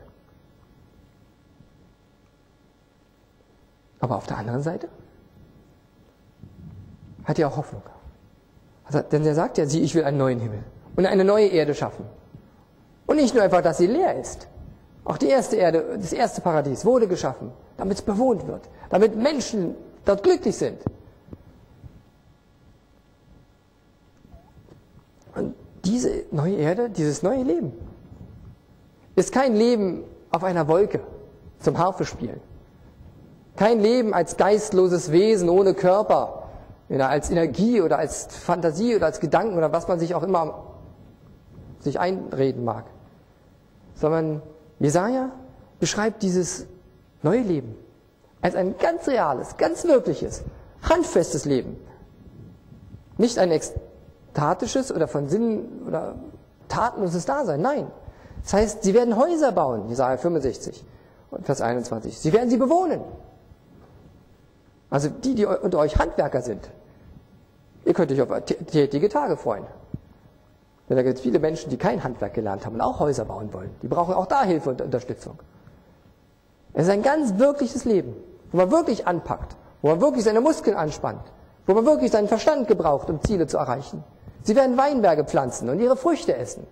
B: Aber auf der anderen Seite hat er auch Hoffnung. Also, denn er sagt ja, sieh, ich will einen neuen Himmel und eine neue Erde schaffen. Und nicht nur einfach, dass sie leer ist. Auch die erste Erde, das erste Paradies wurde geschaffen, damit es bewohnt wird, damit Menschen dort glücklich sind. Und diese neue Erde, dieses neue Leben, ist kein Leben auf einer Wolke zum Harfe spielen. Kein Leben als geistloses Wesen ohne Körper, als Energie oder als Fantasie oder als Gedanken oder was man sich auch immer sich einreden mag. Sondern Jesaja beschreibt dieses neue Leben als ein ganz reales, ganz wirkliches, handfestes Leben. Nicht ein ekstatisches oder von Sinnen oder tatenloses Dasein, nein. Das heißt, sie werden Häuser bauen, Jesaja 65 und Vers 21. Sie werden sie bewohnen. Also die unter euch Handwerker sind, ihr könnt euch auf tätige Tage freuen. Denn da gibt es viele Menschen, die kein Handwerk gelernt haben und auch Häuser bauen wollen. Die brauchen auch da Hilfe und Unterstützung. Es ist ein ganz wirkliches Leben, wo man wirklich anpackt, wo man wirklich seine Muskeln anspannt, wo man wirklich seinen Verstand gebraucht, um Ziele zu erreichen. Sie werden Weinberge pflanzen und ihre Früchte essen.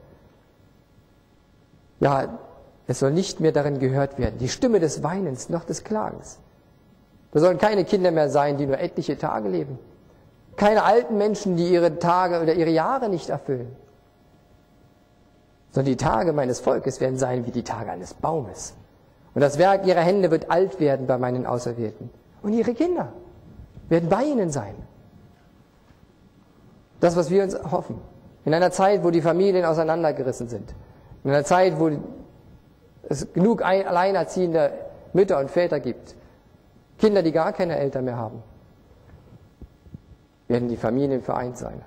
B: Ja, es soll nicht mehr darin gehört werden, die Stimme des Weinens noch des Klagens. Da sollen keine Kinder mehr sein, die nur etliche Tage leben. Keine alten Menschen, die ihre Tage oder ihre Jahre nicht erfüllen. Sondern die Tage meines Volkes werden sein wie die Tage eines Baumes. Und das Werk ihrer Hände wird alt werden bei meinen Auserwählten. Und ihre Kinder werden bei ihnen sein. Das, was wir uns hoffen. In einer Zeit, wo die Familien auseinandergerissen sind. In einer Zeit, wo es genug alleinerziehende Mütter und Väter gibt. Kinder, die gar keine Eltern mehr haben. Werden die Familien vereint sein.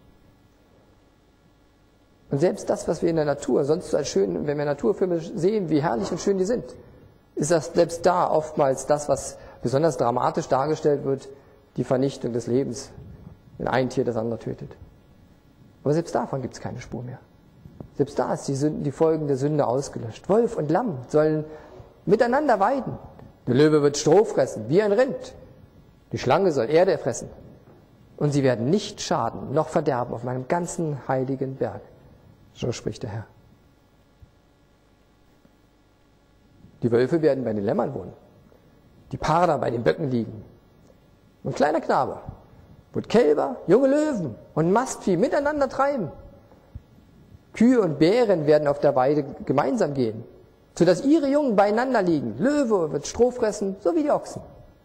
B: Und selbst das, was wir in der Natur sonst als schön, wenn wir Naturfilme sehen, wie herrlich und schön die sind, ist das selbst da oftmals das, was besonders dramatisch dargestellt wird, die Vernichtung des Lebens, wenn ein Tier das andere tötet. Aber selbst davon gibt es keine Spur mehr. Selbst da ist die Folgen der Sünde ausgelöscht. Wolf und Lamm sollen miteinander weiden. Der Löwe wird Stroh fressen, wie ein Rind. Die Schlange soll Erde fressen. Und sie werden nicht schaden, noch verderben auf meinem ganzen heiligen Berg. So spricht der Herr. Die Wölfe werden bei den Lämmern wohnen. Die Parder bei den Böcken liegen. Und ein kleiner Knabe wird Kälber, junge Löwen und Mastvieh miteinander treiben. Kühe und Bären werden auf der Weide gemeinsam gehen, sodass ihre Jungen beieinander liegen. Löwe wird Stroh fressen, so wie die Ochsen.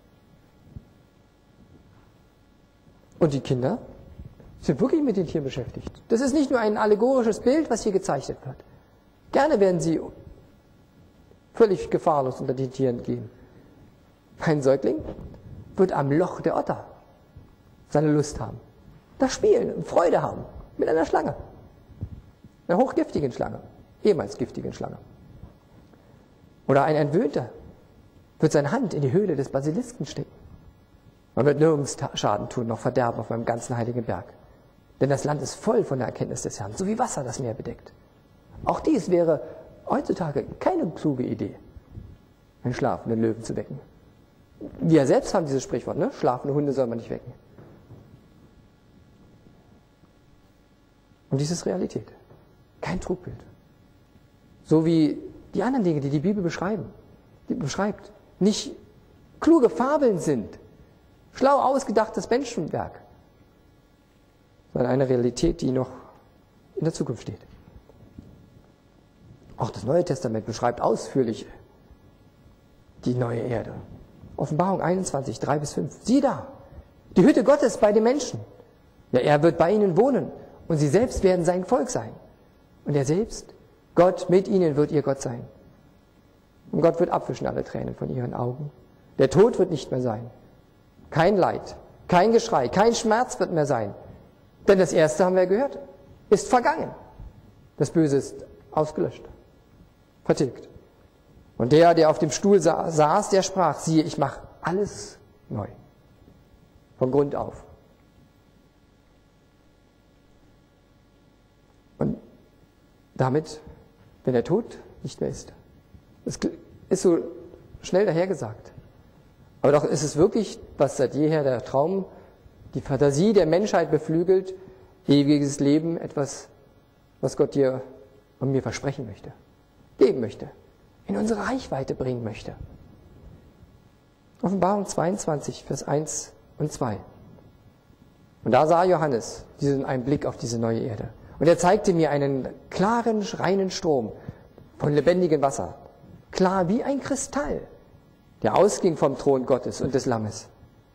B: Und die Kinder sind wirklich mit den Tieren beschäftigt. Das ist nicht nur ein allegorisches Bild, was hier gezeichnet wird. Gerne werden sie völlig gefahrlos unter den Tieren gehen. Ein Säugling wird am Loch der Otter seine Lust haben. Da spielen und Freude haben mit einer Schlange. Einer hochgiftigen Schlange. Ehemals giftigen Schlange. Oder ein Entwöhnter wird seine Hand in die Höhle des Basilisken stecken. Man wird nirgends Schaden tun, noch Verderben auf meinem ganzen heiligen Berg. Denn das Land ist voll von der Erkenntnis des Herrn, so wie Wasser das Meer bedeckt. Auch dies wäre heutzutage keine kluge Idee, einen schlafenden Löwen zu wecken. Wir selbst haben dieses Sprichwort, ne? Schlafende Hunde soll man nicht wecken. Und dies ist Realität. Kein Trugbild. So wie die anderen Dinge, die die Bibel beschreibt, nicht kluge Fabeln sind, schlau ausgedachtes Menschenwerk, sondern eine Realität, die noch in der Zukunft steht. Auch das Neue Testament beschreibt ausführlich die neue Erde. Offenbarung 21, 3-5. Sieh da, die Hütte Gottes bei den Menschen. Ja, er wird bei ihnen wohnen und sie selbst werden sein Volk sein. Und er selbst, Gott mit ihnen wird ihr Gott sein. Und Gott wird abwischen alle Tränen von ihren Augen. Der Tod wird nicht mehr sein. Kein Leid, kein Geschrei, kein Schmerz wird mehr sein. Denn das Erste, haben wir gehört, ist vergangen. Das Böse ist ausgelöscht, vertilgt. Und der auf dem Stuhl saß, der sprach, siehe, ich mache alles neu. Von Grund auf. Und damit, wenn der Tod nicht mehr ist. Das ist so schnell dahergesagt. Aber doch ist es wirklich, was seit jeher der Traum, die Fantasie der Menschheit beflügelt, ewiges Leben, etwas, was Gott dir und mir versprechen möchte, geben möchte, in unsere Reichweite bringen möchte. Offenbarung 22, Vers 1 und 2. Und da sah Johannes einen Blick auf diese neue Erde. Und er zeigte mir einen klaren, reinen Strom von lebendigem Wasser, klar wie ein Kristall, der ausging vom Thron Gottes und des Lammes.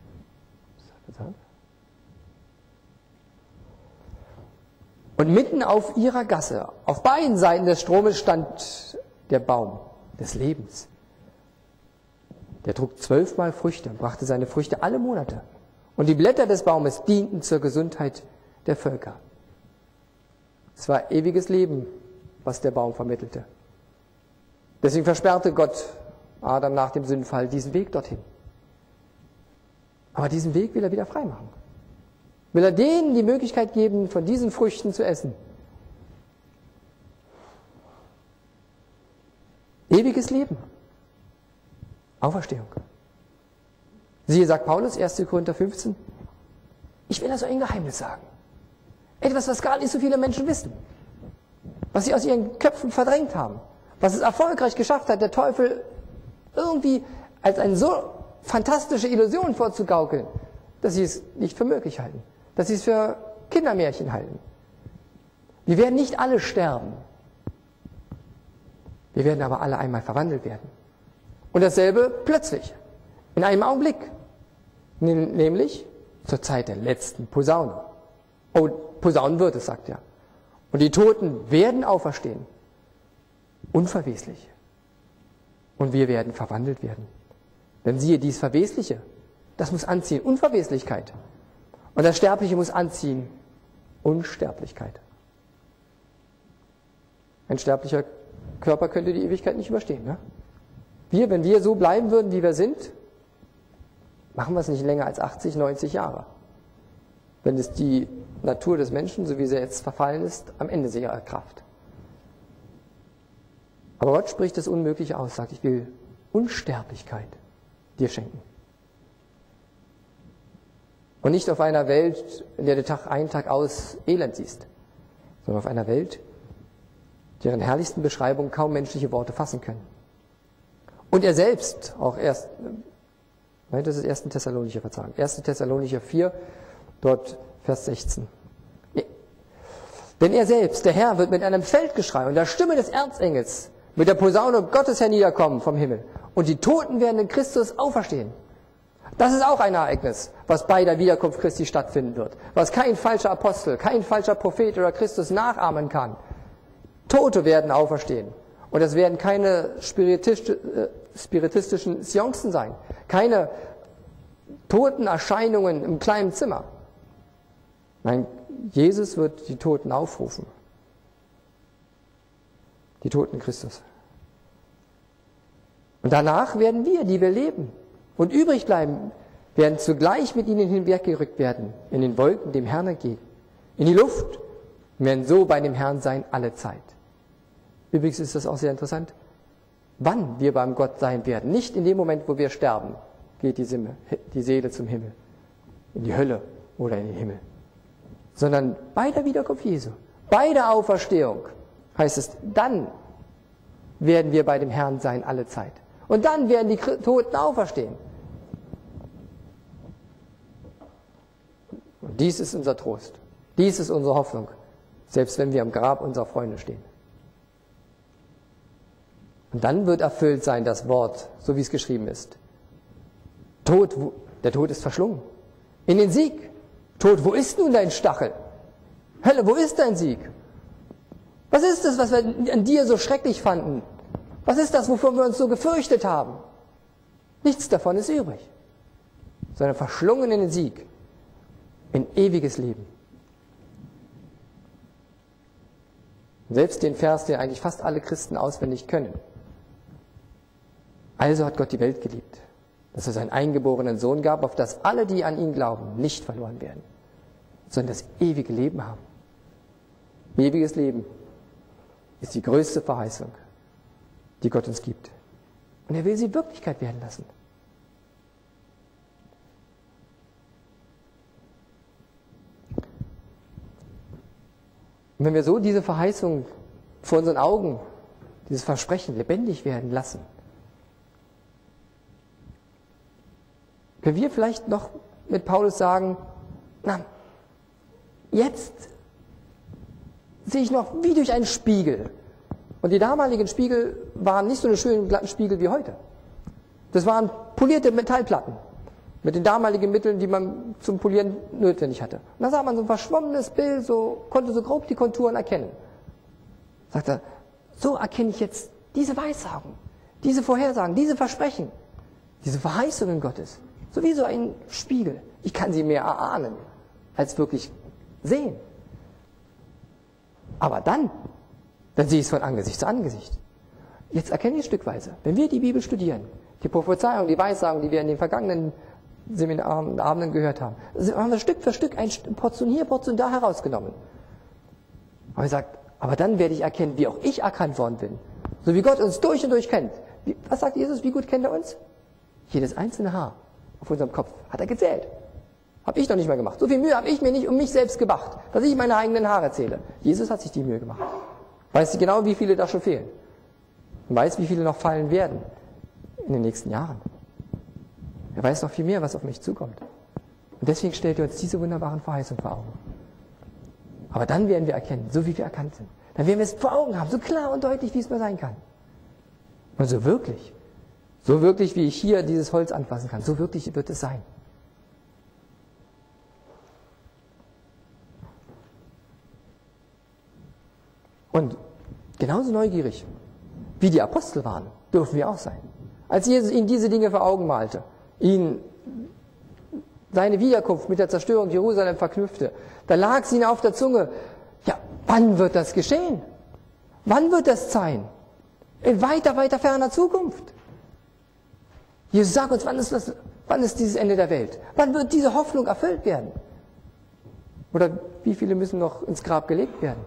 B: Und mitten auf ihrer Gasse, auf beiden Seiten des Stromes, stand der Baum des Lebens. Der trug 12-mal Früchte und brachte seine Früchte alle Monate. Und die Blätter des Baumes dienten zur Gesundheit der Völker. Es war ewiges Leben, was der Baum vermittelte. Deswegen versperrte Gott Adam nach dem Sündenfall diesen Weg dorthin. Aber diesen Weg will er wieder freimachen. Will er denen die Möglichkeit geben, von diesen Früchten zu essen. Ewiges Leben. Auferstehung. Siehe, sagt Paulus, 1. Korinther 15, ich will das so ein Geheimnis sagen. Etwas, was gar nicht so viele Menschen wissen. Was sie aus ihren Köpfen verdrängt haben. Was es erfolgreich geschafft hat, der Teufel irgendwie als eine so fantastische Illusion vorzugaukeln, dass sie es nicht für möglich halten. Dass sie es für Kindermärchen halten. Wir werden nicht alle sterben. Wir werden aber alle einmal verwandelt werden. Und dasselbe plötzlich. In einem Augenblick. Nämlich zur Zeit der letzten Posaune. Oh, Posaunen wird es, sagt er. Und die Toten werden auferstehen. Unverweslich. Und wir werden verwandelt werden. Denn siehe, dies Verwesliche, das muss anziehen Unverweslichkeit. Und das Sterbliche muss anziehen Unsterblichkeit. Ein sterblicher Körper könnte die Ewigkeit nicht überstehen. Ne? Wenn wir so bleiben würden, wie wir sind, machen wir es nicht länger als 80, 90 Jahre. Wenn es die Natur des Menschen, so wie sie jetzt verfallen ist, am Ende ihrer Kraft. Aber Gott spricht das Unmögliche aus, sagt, ich will Unsterblichkeit dir schenken. Und nicht auf einer Welt, in der du Tag ein, Tag aus Elend siehst, sondern auf einer Welt, deren herrlichsten Beschreibungen kaum menschliche Worte fassen können. Und er selbst, das ist 1. Thessalonicher Versagen, 1. Thessalonicher 4, dort Vers 16. Denn er selbst, der Herr, wird mit einem Feldgeschrei und der Stimme des Erzengels mit der Posaune Gottes herniederkommen vom Himmel. Und die Toten werden in Christus auferstehen. Das ist auch ein Ereignis, was bei der Wiederkunft Christi stattfinden wird. Was kein falscher Apostel, kein falscher Prophet oder Christus nachahmen kann. Tote werden auferstehen. Und es werden keine spiritistischen Seancen sein. Keine toten Erscheinungen im kleinen Zimmer. Nein, Jesus wird die Toten aufrufen. Die Toten Christus. Und danach werden wir, die wir leben und übrig bleiben, werden zugleich mit ihnen hinweggerückt werden, in den Wolken dem Herrn entgegen, in die Luft, und werden so bei dem Herrn sein alle Zeit. Übrigens ist das auch sehr interessant, wann wir beim Gott sein werden. Nicht in dem Moment, wo wir sterben, geht die Seele zum Himmel, in die Hölle oder in den Himmel. Sondern bei der Wiederkunft Jesu, bei der Auferstehung, heißt es, dann werden wir bei dem Herrn sein alle Zeit. Und dann werden die Toten auferstehen. Und dies ist unser Trost. Dies ist unsere Hoffnung, selbst wenn wir am Grab unserer Freunde stehen. Und dann wird erfüllt sein das Wort, so wie es geschrieben ist. Tod, der Tod ist verschlungen. In den Sieg. Tod, wo ist nun dein Stachel? Hölle, wo ist dein Sieg? Was ist das, was wir an dir so schrecklich fanden? Was ist das, wovor wir uns so gefürchtet haben? Nichts davon ist übrig, sondern verschlungen in den Sieg, in ewiges Leben. Selbst den Vers, den eigentlich fast alle Christen auswendig können. Also hat Gott die Welt geliebt, dass er seinen eingeborenen Sohn gab, auf das alle, die an ihn glauben, nicht verloren werden, sondern das ewige Leben haben. Ewiges Leben ist die größte Verheißung, die Gott uns gibt. Und er will sie Wirklichkeit werden lassen. Und wenn wir so diese Verheißung vor unseren Augen, dieses Versprechen lebendig werden lassen, können wir vielleicht noch mit Paulus sagen, na, jetzt sehe ich noch wie durch einen Spiegel. Und die damaligen Spiegel waren nicht so eine schönen glatten Spiegel wie heute. Das waren polierte Metallplatten mit den damaligen Mitteln, die man zum Polieren notwendig hatte. Und da sah man so ein verschwommenes Bild, konnte so grob die Konturen erkennen. Sagt er, so erkenne ich jetzt diese Weissagen, diese Vorhersagen, diese Versprechen, diese Verheißungen Gottes. So wie so ein Spiegel. Ich kann sie mehr erahnen, als wirklich sehen. Aber dann sehe ich es von Angesicht zu Angesicht. Jetzt erkenne ich es stückweise. Wenn wir die Bibel studieren, die Prophezeiung, die Weissagen, die wir in den vergangenen Seminaren, Abenden gehört haben, haben wir Stück für Stück ein Portion hier, Portion da herausgenommen. Aber er sagt, aber dann werde ich erkennen, wie auch ich erkannt worden bin. So wie Gott uns durch und durch kennt. Was sagt Jesus, wie gut kennt er uns? Jedes einzelne Haar auf unserem Kopf hat er gezählt. Habe ich noch nicht mal gemacht. So viel Mühe habe ich mir nicht um mich selbst gemacht, dass ich meine eigenen Haare zähle. Jesus hat sich die Mühe gemacht. Weiß genau, wie viele da schon fehlen. Und weiß, wie viele noch fallen werden in den nächsten Jahren. Er weiß noch viel mehr, was auf mich zukommt. Und deswegen stellt er uns diese wunderbaren Verheißungen vor Augen. Aber dann werden wir erkennen, so wie wir erkannt sind. Dann werden wir es vor Augen haben, so klar und deutlich, wie es nur sein kann. Und so wirklich, wie ich hier dieses Holz anfassen kann, so wirklich wird es sein. Und genauso neugierig, wie die Apostel waren, dürfen wir auch sein. Als Jesus ihnen diese Dinge vor Augen malte, ihnen seine Wiederkunft mit der Zerstörung Jerusalem verknüpfte, da lag es ihnen auf der Zunge, ja, wann wird das geschehen? Wann wird das sein? In weiter, weiter ferner Zukunft. Jesus sagt uns, wann ist dieses Ende der Welt? Wann wird diese Hoffnung erfüllt werden? Oder wie viele müssen noch ins Grab gelegt werden?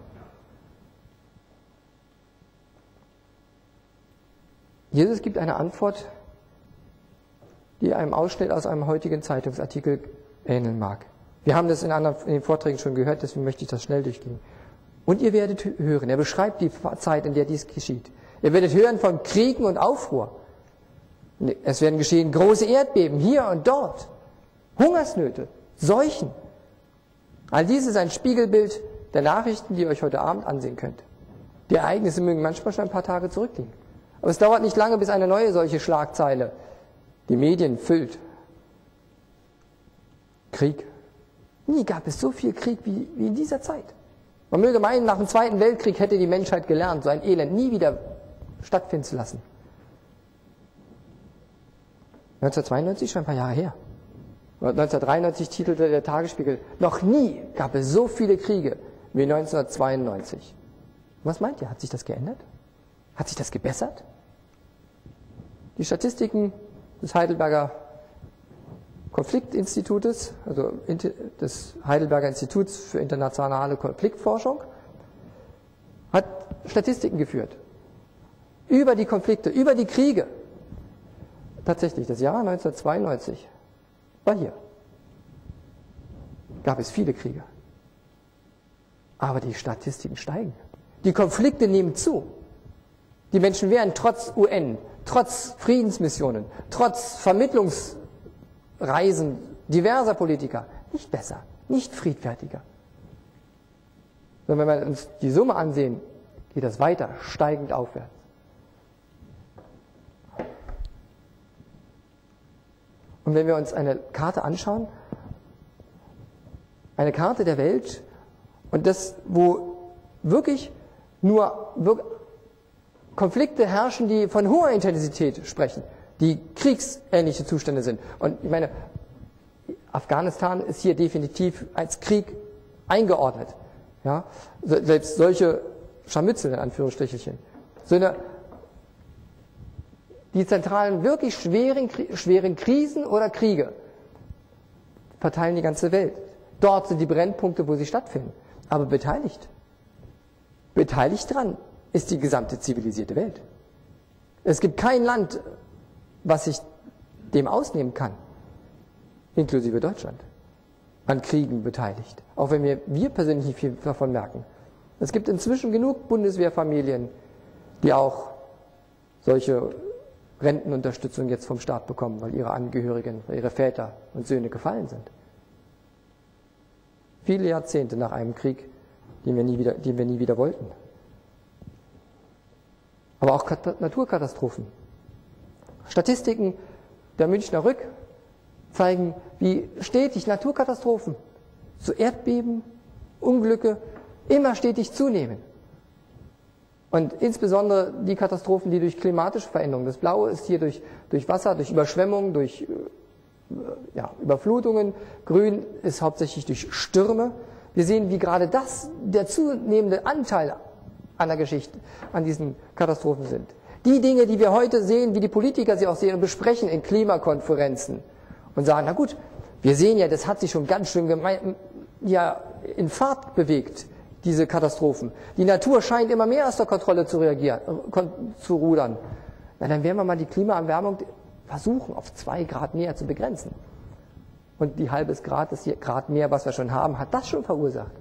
B: Jesus gibt eine Antwort, die einem Ausschnitt aus einem heutigen Zeitungsartikel ähneln mag. Wir haben das in den Vorträgen schon gehört, deswegen möchte ich das schnell durchgehen. Und ihr werdet hören, er beschreibt die Zeit, in der dies geschieht. Ihr werdet hören von Kriegen und Aufruhr. Es werden geschehen große Erdbeben hier und dort, Hungersnöte, Seuchen. All dies ist ein Spiegelbild der Nachrichten, die ihr euch heute Abend ansehen könnt. Die Ereignisse mögen manchmal schon ein paar Tage zurückliegen. Aber es dauert nicht lange, bis eine neue solche Schlagzeile die Medien füllt. Krieg. Nie gab es so viel Krieg wie in dieser Zeit. Man möge meinen, nach dem Zweiten Weltkrieg hätte die Menschheit gelernt, so ein Elend nie wieder stattfinden zu lassen. 1992, schon ein paar Jahre her. 1993 titelte der Tagesspiegel, noch nie gab es so viele Kriege wie 1992. Was meint ihr? Hat sich das geändert? Hat sich das gebessert? Die Statistiken des Heidelberger Konfliktinstitutes, also des Heidelberger Instituts für internationale Konfliktforschung, hat Statistiken geführt über die Konflikte, über die Kriege. Tatsächlich, das Jahr 1992 war hier. Gab es viele Kriege. Aber die Statistiken steigen. Die Konflikte nehmen zu. Die Menschen werden trotz UN, trotz Friedensmissionen, trotz Vermittlungsreisen diverser Politiker nicht besser, nicht friedfertiger. Sondern wenn wir uns die Summe ansehen, geht das weiter, steigend aufwärts. Und wenn wir uns eine Karte anschauen, eine Karte der Welt, und das, wo wirklich nur Konflikte herrschen, die von hoher Intensität sprechen, die kriegsähnliche Zustände sind. Und ich meine, Afghanistan ist hier definitiv als Krieg eingeordnet. Ja? Selbst solche Scharmützel, in Anführungsstrichelchen. Die zentralen, wirklich schweren Krisen oder Kriege verteilen die ganze Welt. Dort sind die Brennpunkte, wo sie stattfinden. Aber beteiligt dran ist die gesamte zivilisierte Welt. Es gibt kein Land, was sich dem ausnehmen kann, inklusive Deutschland, an Kriegen beteiligt. Auch wenn wir persönlich nicht viel davon merken. Es gibt inzwischen genug Bundeswehrfamilien, die auch solche Rentenunterstützung jetzt vom Staat bekommen, weil ihre Angehörigen, weil ihre Väter und Söhne gefallen sind. Viele Jahrzehnte nach einem Krieg, den wir nie wieder wollten. Aber auch Naturkatastrophen. Statistiken der Münchner Rück zeigen, wie stetig Naturkatastrophen, so Erdbeben, Unglücke, immer stetig zunehmen. Und insbesondere die Katastrophen, die durch klimatische Veränderungen, das Blaue ist hier durch Wasser, durch Überschwemmungen, durch Überflutungen, Grün ist hauptsächlich durch Stürme. Wir sehen, wie gerade das der zunehmende Anteil an der Geschichte, an diesen Katastrophen sind. Die Dinge, die wir heute sehen, wie die Politiker sie auch sehen und besprechen in Klimakonferenzen und sagen, na gut, wir sehen ja, das hat sich schon ganz schön in Fahrt bewegt, diese Katastrophen. Die Natur scheint immer mehr aus der Kontrolle zu rudern. Na, dann werden wir mal die Klimaerwärmung versuchen, auf 2 Grad mehr zu begrenzen. Und die halbes Grad, das Grad mehr, was wir schon haben, hat das schon verursacht.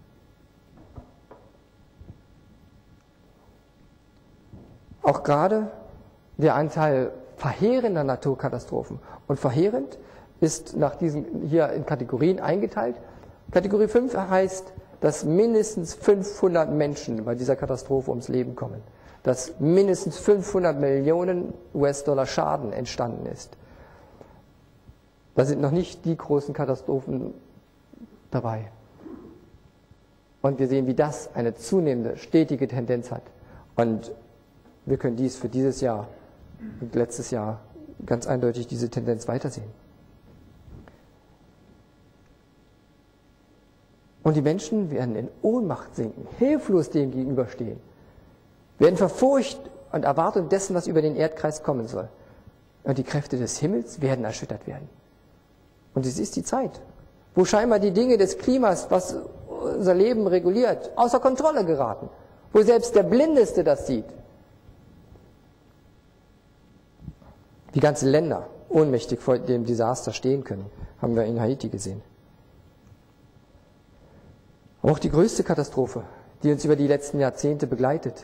B: Auch gerade der Anteil verheerender Naturkatastrophen. Und verheerend ist nach diesen hier in Kategorien eingeteilt. Kategorie 5 heißt, dass mindestens 500 Menschen bei dieser Katastrophe ums Leben kommen. Dass mindestens 500 Millionen US-Dollar Schaden entstanden ist. Da sind noch nicht die großen Katastrophen dabei. Und wir sehen, wie das eine zunehmende, stetige Tendenz hat. Und wir können dies für dieses Jahr und letztes Jahr ganz eindeutig diese Tendenz weitersehen. Und die Menschen werden in Ohnmacht sinken, hilflos dem gegenüberstehen, werden verfurcht und Erwartung dessen, was über den Erdkreis kommen soll. Und die Kräfte des Himmels werden erschüttert werden. Und es ist die Zeit, wo scheinbar die Dinge des Klimas, was unser Leben reguliert, außer Kontrolle geraten, wo selbst der Blindeste das sieht. Wie ganze Länder ohnmächtig vor dem Desaster stehen können, haben wir in Haiti gesehen. Aber auch die größte Katastrophe, die uns über die letzten Jahrzehnte begleitet,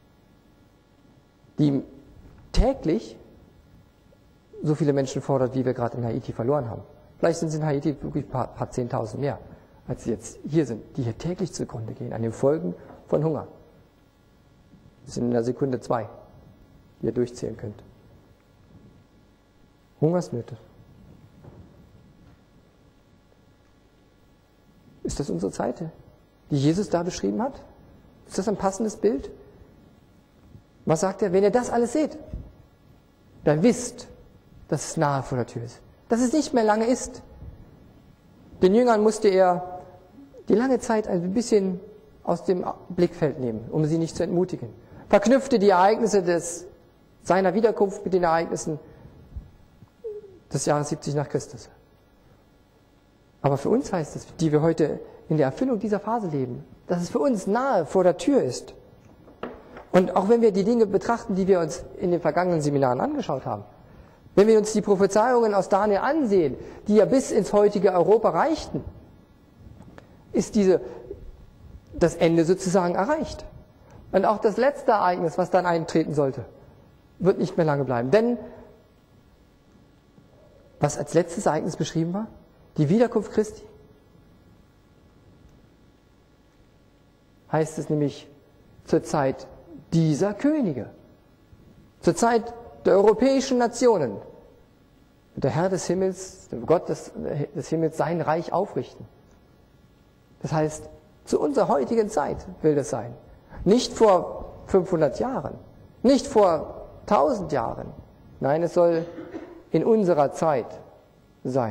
B: die täglich so viele Menschen fordert, wie wir gerade in Haiti verloren haben. Vielleicht sind es in Haiti wirklich ein paar 10.000 mehr, als sie jetzt hier sind, die hier täglich zugrunde gehen, an den Folgen von Hunger. Das sind in der Sekunde 2, die ihr durchzählen könnt. Hungersnöte. Ist das unsere Zeit, die Jesus da beschrieben hat? Ist das ein passendes Bild? Was sagt er? Wenn ihr das alles seht, dann wisst, dass es nahe vor der Tür ist. Dass es nicht mehr lange ist. Den Jüngern musste er die lange Zeit ein bisschen aus dem Blickfeld nehmen, um sie nicht zu entmutigen. Verknüpfte die Ereignisse seiner Wiederkunft mit den Ereignissen des Jahres 70 nach Christus. Aber für uns heißt es, die wir heute in der Erfüllung dieser Phase leben, dass es für uns nahe vor der Tür ist. Und auch wenn wir die Dinge betrachten, die wir uns in den vergangenen Seminaren angeschaut haben, wenn wir uns die Prophezeiungen aus Daniel ansehen, die ja bis ins heutige Europa reichten, ist das Ende sozusagen erreicht. Und auch das letzte Ereignis, was dann eintreten sollte, wird nicht mehr lange bleiben. Denn was als letztes Ereignis beschrieben war, die Wiederkunft Christi, heißt es nämlich zur Zeit dieser Könige, zur Zeit der europäischen Nationen, wird der Herr des Himmels, der Gott des Himmels sein Reich aufrichten. Das heißt, zu unserer heutigen Zeit will das sein. Nicht vor 500 Jahren, nicht vor 1000 Jahren. Nein, es soll in unserer Zeit sein.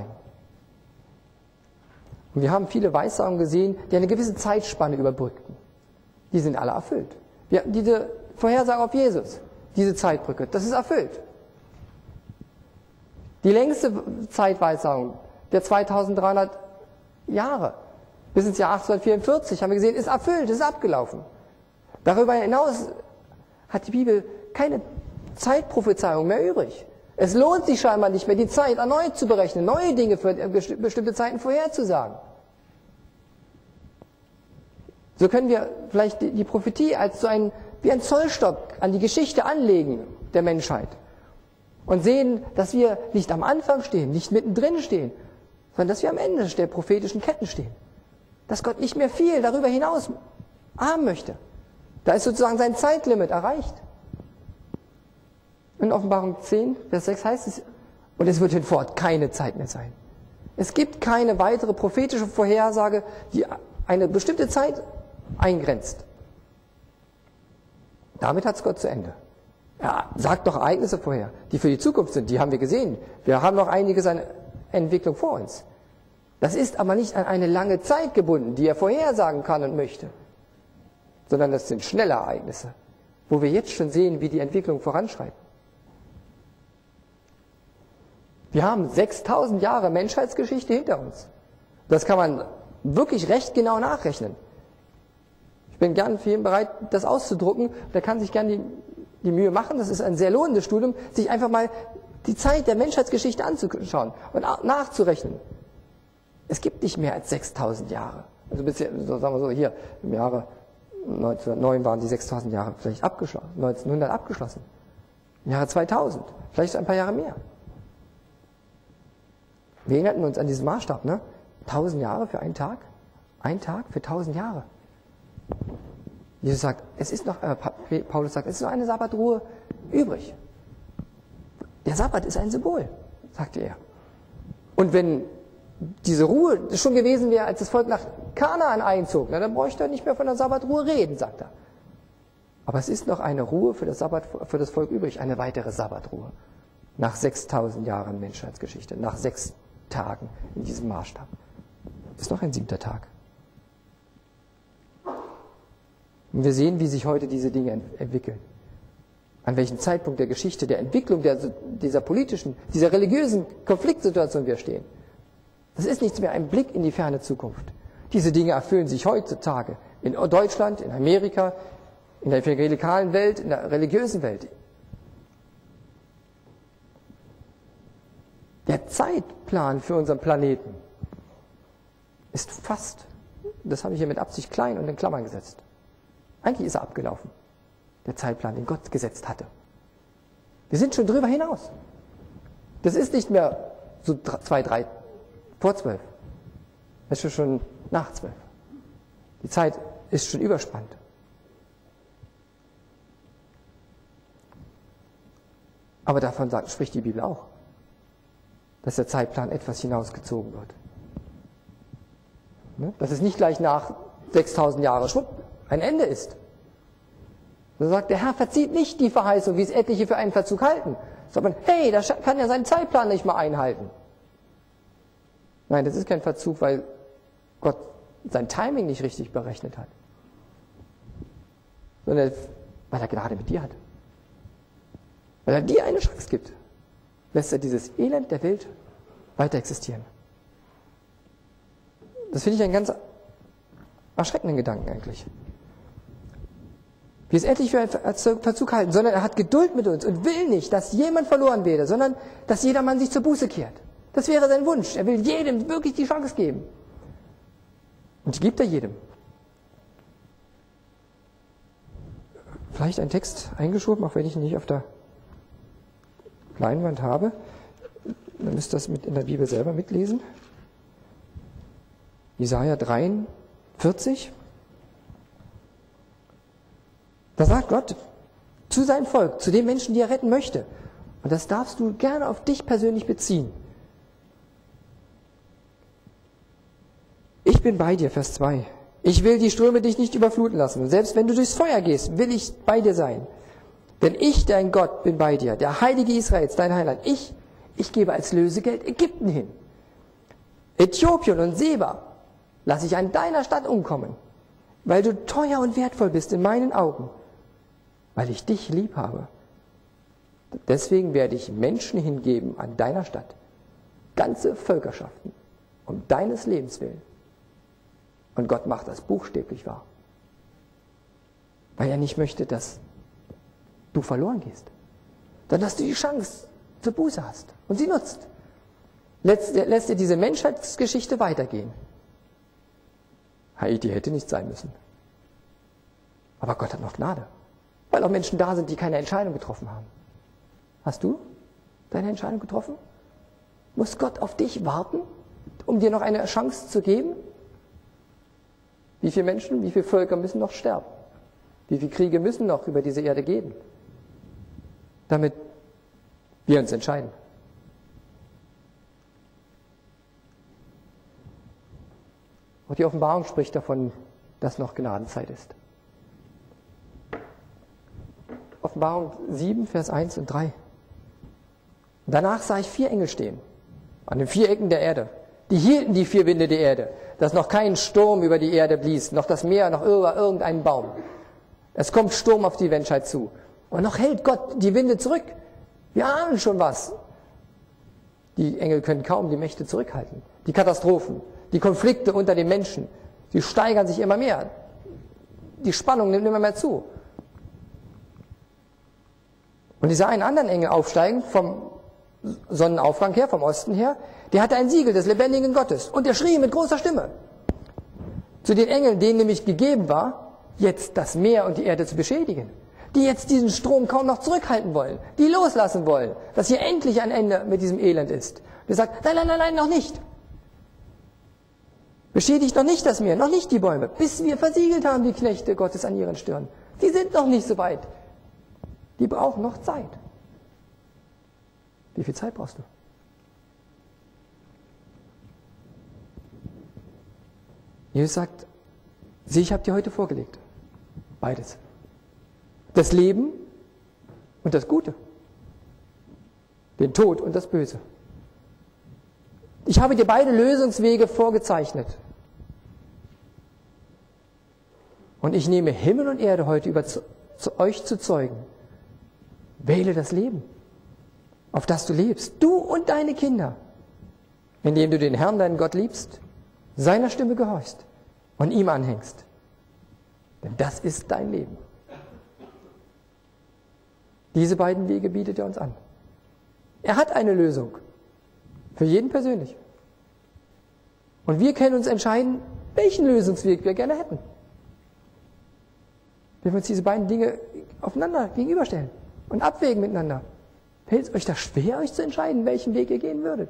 B: Und wir haben viele Weissagungen gesehen, die eine gewisse Zeitspanne überbrückten. Die sind alle erfüllt. Diese Vorhersage auf Jesus, diese Zeitbrücke, das ist erfüllt. Die längste Zeitweissagung der 2300 Jahre bis ins Jahr 1844, haben wir gesehen, ist erfüllt, ist abgelaufen. Darüber hinaus hat die Bibel keine Zeitprophezeiung mehr übrig. Es lohnt sich scheinbar nicht mehr, die Zeit erneut zu berechnen, neue Dinge für bestimmte Zeiten vorherzusagen. So können wir vielleicht die Prophetie als wie ein Zollstock an die Geschichte anlegen der Menschheit und sehen, dass wir nicht am Anfang stehen, nicht mittendrin stehen, sondern dass wir am Ende der prophetischen Ketten stehen. Dass Gott nicht mehr viel darüber hinaus haben möchte. Da ist sozusagen sein Zeitlimit erreicht. In Offenbarung 10, Vers 6 heißt es, und es wird hinfort keine Zeit mehr sein. Es gibt keine weitere prophetische Vorhersage, die eine bestimmte Zeit eingrenzt. Damit hat es Gott zu Ende. Er sagt doch Ereignisse vorher, die für die Zukunft sind, die haben wir gesehen. Wir haben noch einiges an Entwicklung vor uns. Das ist aber nicht an eine lange Zeit gebunden, die er vorhersagen kann und möchte, sondern das sind schnelle Ereignisse, wo wir jetzt schon sehen, wie die Entwicklung voranschreitet. Wir haben 6000 Jahre Menschheitsgeschichte hinter uns. Das kann man wirklich recht genau nachrechnen. Ich bin gern für jeden bereit, das auszudrucken. Der kann sich gern die Mühe machen. Das ist ein sehr lohnendes Studium, sich einfach mal die Zeit der Menschheitsgeschichte anzuschauen und nachzurechnen. Es gibt nicht mehr als 6000 Jahre. Also bisher, so sagen wir so, hier im Jahre 1909 waren die 6000 Jahre vielleicht abgeschlossen, 1900 abgeschlossen. Im Jahre 2000, vielleicht ein paar Jahre mehr. Wir erinnerten uns an diesen Maßstab, ne? 1000 Jahre für einen Tag? Ein Tag für 1000 Jahre. Jesus sagt, Paulus sagt, es ist noch eine Sabbatruhe übrig. Der Sabbat ist ein Symbol, sagte er. Und wenn diese Ruhe schon gewesen wäre, als das Volk nach Kanaan einzog, dann bräuchte er nicht mehr von der Sabbatruhe reden, sagt er. Aber es ist noch eine Ruhe für das Volk übrig, eine weitere Sabbatruhe. Nach 6000 Jahren Menschheitsgeschichte, nach 6 Tagen in diesem Maßstab. Ist noch ein 7. Tag. Und wir sehen, wie sich heute diese Dinge entwickeln. An welchem Zeitpunkt der Geschichte, der Entwicklung dieser politischen, dieser religiösen Konfliktsituation wir stehen. Das ist nichts mehr ein Blick in die ferne Zukunft. Diese Dinge erfüllen sich heutzutage in Deutschland, in Amerika, in der evangelikalen Welt, in der religiösen Welt. Der Zeitplan für unseren Planeten ist fast, das habe ich hier mit Absicht klein und in Klammern gesetzt. Eigentlich ist er abgelaufen, der Zeitplan, den Gott gesetzt hatte. Wir sind schon drüber hinaus. Das ist nicht mehr so 2, 3 vor 12. Das ist schon nach 12. Die Zeit ist schon überspannt. Aber davon spricht die Bibel auch, dass der Zeitplan etwas hinausgezogen wird. Dass es nicht gleich nach 6000 Jahren schwupp ein Ende ist. So sagt der Herr, verzieht nicht die Verheißung, wie es etliche für einen Verzug halten. Sagt man, hey, da kann ja seinen Zeitplan nicht mal einhalten. Nein, das ist kein Verzug, weil Gott sein Timing nicht richtig berechnet hat. Sondern weil er Gnade mit dir hat. Weil er dir eine Chance gibt, lässt er dieses Elend der Welt weiter existieren. Das finde ich einen ganz erschreckenden Gedanken eigentlich. Wir es endlich für einen Verzug halten, sondern er hat Geduld mit uns und will nicht, dass jemand verloren werde, sondern dass jedermann sich zur Buße kehrt. Das wäre sein Wunsch. Er will jedem wirklich die Chance geben. Und die gibt er jedem. Vielleicht ein Text eingeschoben, auch wenn ich ihn nicht auf der Leinwand habe. Dann müsst ihr das in der Bibel selber mitlesen. Jesaja 43. Da sagt Gott zu seinem Volk, zu den Menschen, die er retten möchte. Und das darfst du gerne auf dich persönlich beziehen. Ich bin bei dir, Vers 2. Ich will die Ströme dich nicht überfluten lassen. Und selbst wenn du durchs Feuer gehst, will ich bei dir sein. Denn ich, dein Gott, bin bei dir, der Heilige Israels, dein Heiland. Ich gebe als Lösegeld Ägypten hin. Äthiopien und Seba lasse ich an deiner Stadt umkommen, weil du teuer und wertvoll bist in meinen Augen, weil ich dich lieb habe. Deswegen werde ich Menschen hingeben an deiner Stadt, ganze Völkerschaften, um deines Lebens willen. Und Gott macht das buchstäblich wahr, weil er nicht möchte, dass du verloren gehst, sondern dass du die Chance zur Buße hast und sie nutzt. Lässt dir diese Menschheitsgeschichte weitergehen. Haiti hätte nicht sein müssen. Aber Gott hat noch Gnade, weil auch Menschen da sind, die keine Entscheidung getroffen haben. Hast du deine Entscheidung getroffen? Muss Gott auf dich warten, um dir noch eine Chance zu geben? Wie viele Menschen, wie viele Völker müssen noch sterben? Wie viele Kriege müssen noch über diese Erde gehen, damit wir uns entscheiden? Auch die Offenbarung spricht davon, dass noch Gnadenzeit ist. Offenbarung 7, Vers 1 und 3. Danach sah ich 4 Engel stehen, an den 4 Ecken der Erde. Die hielten die 4 Winde der Erde, dass noch kein Sturm über die Erde blies, noch das Meer, noch irgendein Baum. Es kommt Sturm auf die Menschheit zu. Und noch hält Gott die Winde zurück. Wir ahnen schon was. Die Engel können kaum die Mächte zurückhalten. Die Katastrophen, die Konflikte unter den Menschen, die steigern sich immer mehr. Die Spannung nimmt immer mehr zu. Und ich sah einen anderen Engel aufsteigen vom Sonnenaufgang her, vom Osten her, der hatte ein Siegel des lebendigen Gottes und der schrie mit großer Stimme zu den Engeln, denen nämlich gegeben war, jetzt das Meer und die Erde zu beschädigen, die jetzt diesen Strom kaum noch zurückhalten wollen, die loslassen wollen, dass hier endlich ein Ende mit diesem Elend ist. Und er sagt, nein, noch nicht. Beschädigt noch nicht das Meer, noch nicht die Bäume, bis wir versiegelt haben die Knechte Gottes an ihren Stirn. Die sind noch nicht so weit. Die brauchen noch Zeit. Wie viel Zeit brauchst du? Jesus sagt, sieh, ich habe dir heute vorgelegt. Beides. Das Leben und das Gute. Den Tod und das Böse. Ich habe dir beide Lösungswege vorgezeichnet. Und ich nehme Himmel und Erde heute zu euch zu Zeugen. Wähle das Leben, auf das du lebst, du und deine Kinder, indem du den Herrn, deinen Gott, liebst, seiner Stimme gehorchst und ihm anhängst. Denn das ist dein Leben. Diese beiden Wege bietet er uns an. Er hat eine Lösung, für jeden persönlich. Und wir können uns entscheiden, welchen Lösungsweg wir gerne hätten. Wenn wir uns diese beiden Dinge aufeinander gegenüberstellen und abwägen miteinander, fällt es euch da schwer, euch zu entscheiden, welchen Weg ihr gehen würdet?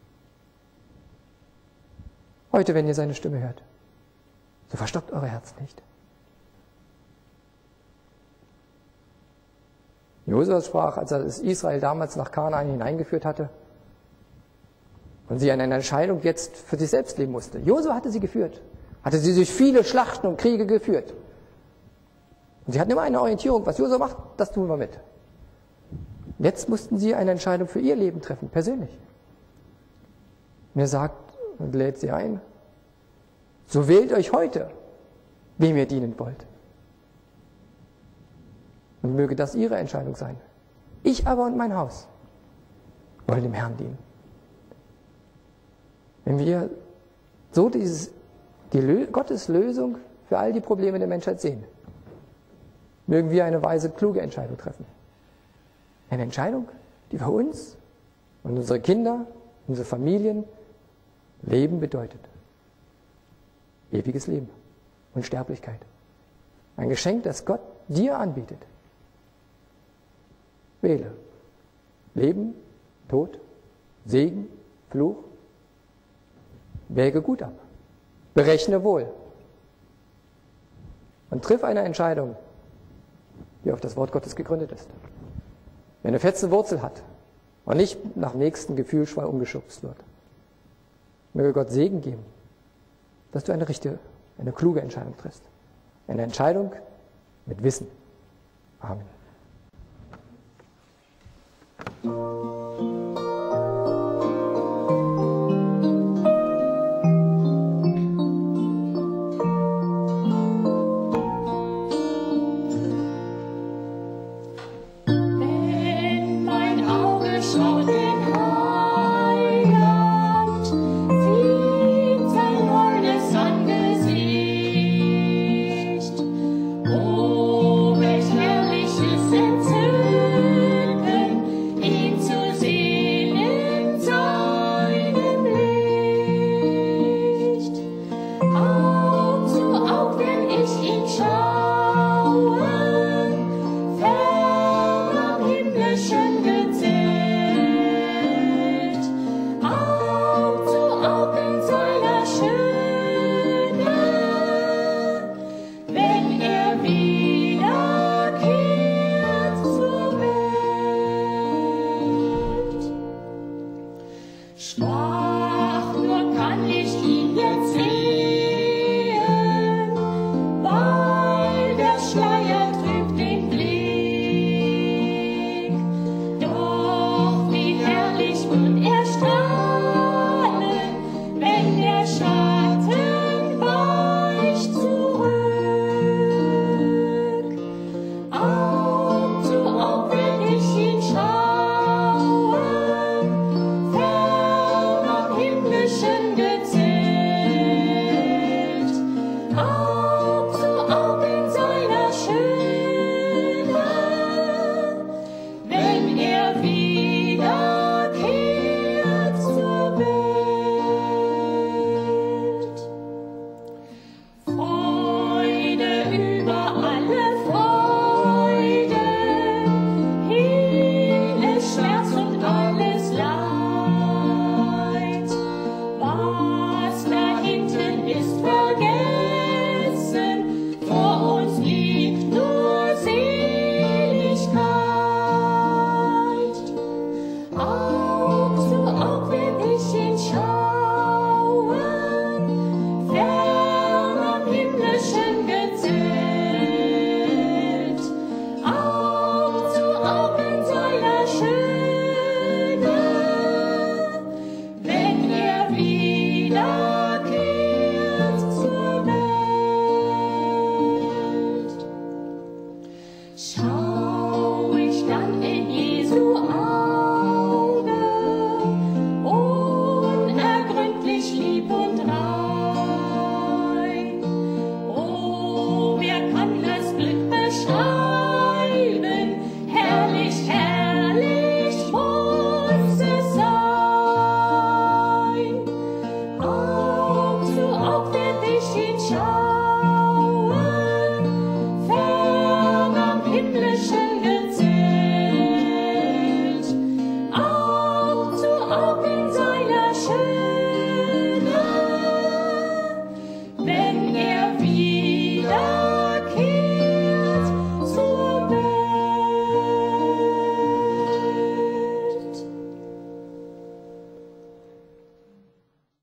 B: Heute, wenn ihr seine Stimme hört, so verstockt eure Herzen nicht. Josua sprach, als er Israel damals nach Kanaan hineingeführt hatte und sie an einer Entscheidung jetzt für sich selbst leben musste. Josua hatte sie geführt, hatte sie durch viele Schlachten und Kriege geführt. Und sie hatten immer eine Orientierung, was Josua macht, das tun wir mit. Jetzt mussten sie eine Entscheidung für ihr Leben treffen, persönlich. Und er sagt und lädt sie ein, so wählt euch heute, wem ihr dienen wollt. Und möge das ihre Entscheidung sein. Ich aber und mein Haus wollen dem Herrn dienen. Wenn wir so Gottes Lösung für all die Probleme der Menschheit sehen, mögen wir eine weise, kluge Entscheidung treffen. Eine Entscheidung, die für uns und unsere Kinder, unsere Familien Leben bedeutet. Ewiges Leben, Unsterblichkeit. Ein Geschenk, das Gott dir anbietet. Wähle. Leben, Tod, Segen, Fluch. Wäge gut ab. Berechne wohl. Und triff eine Entscheidung, die auf das Wort Gottes gegründet ist. Wenn eine feste Wurzel hat und nicht nach dem nächsten Gefühlsschwall umgeschubst wird. Möge Gott Segen geben, dass du eine richtige, eine kluge Entscheidung triffst. Eine Entscheidung mit Wissen. Amen.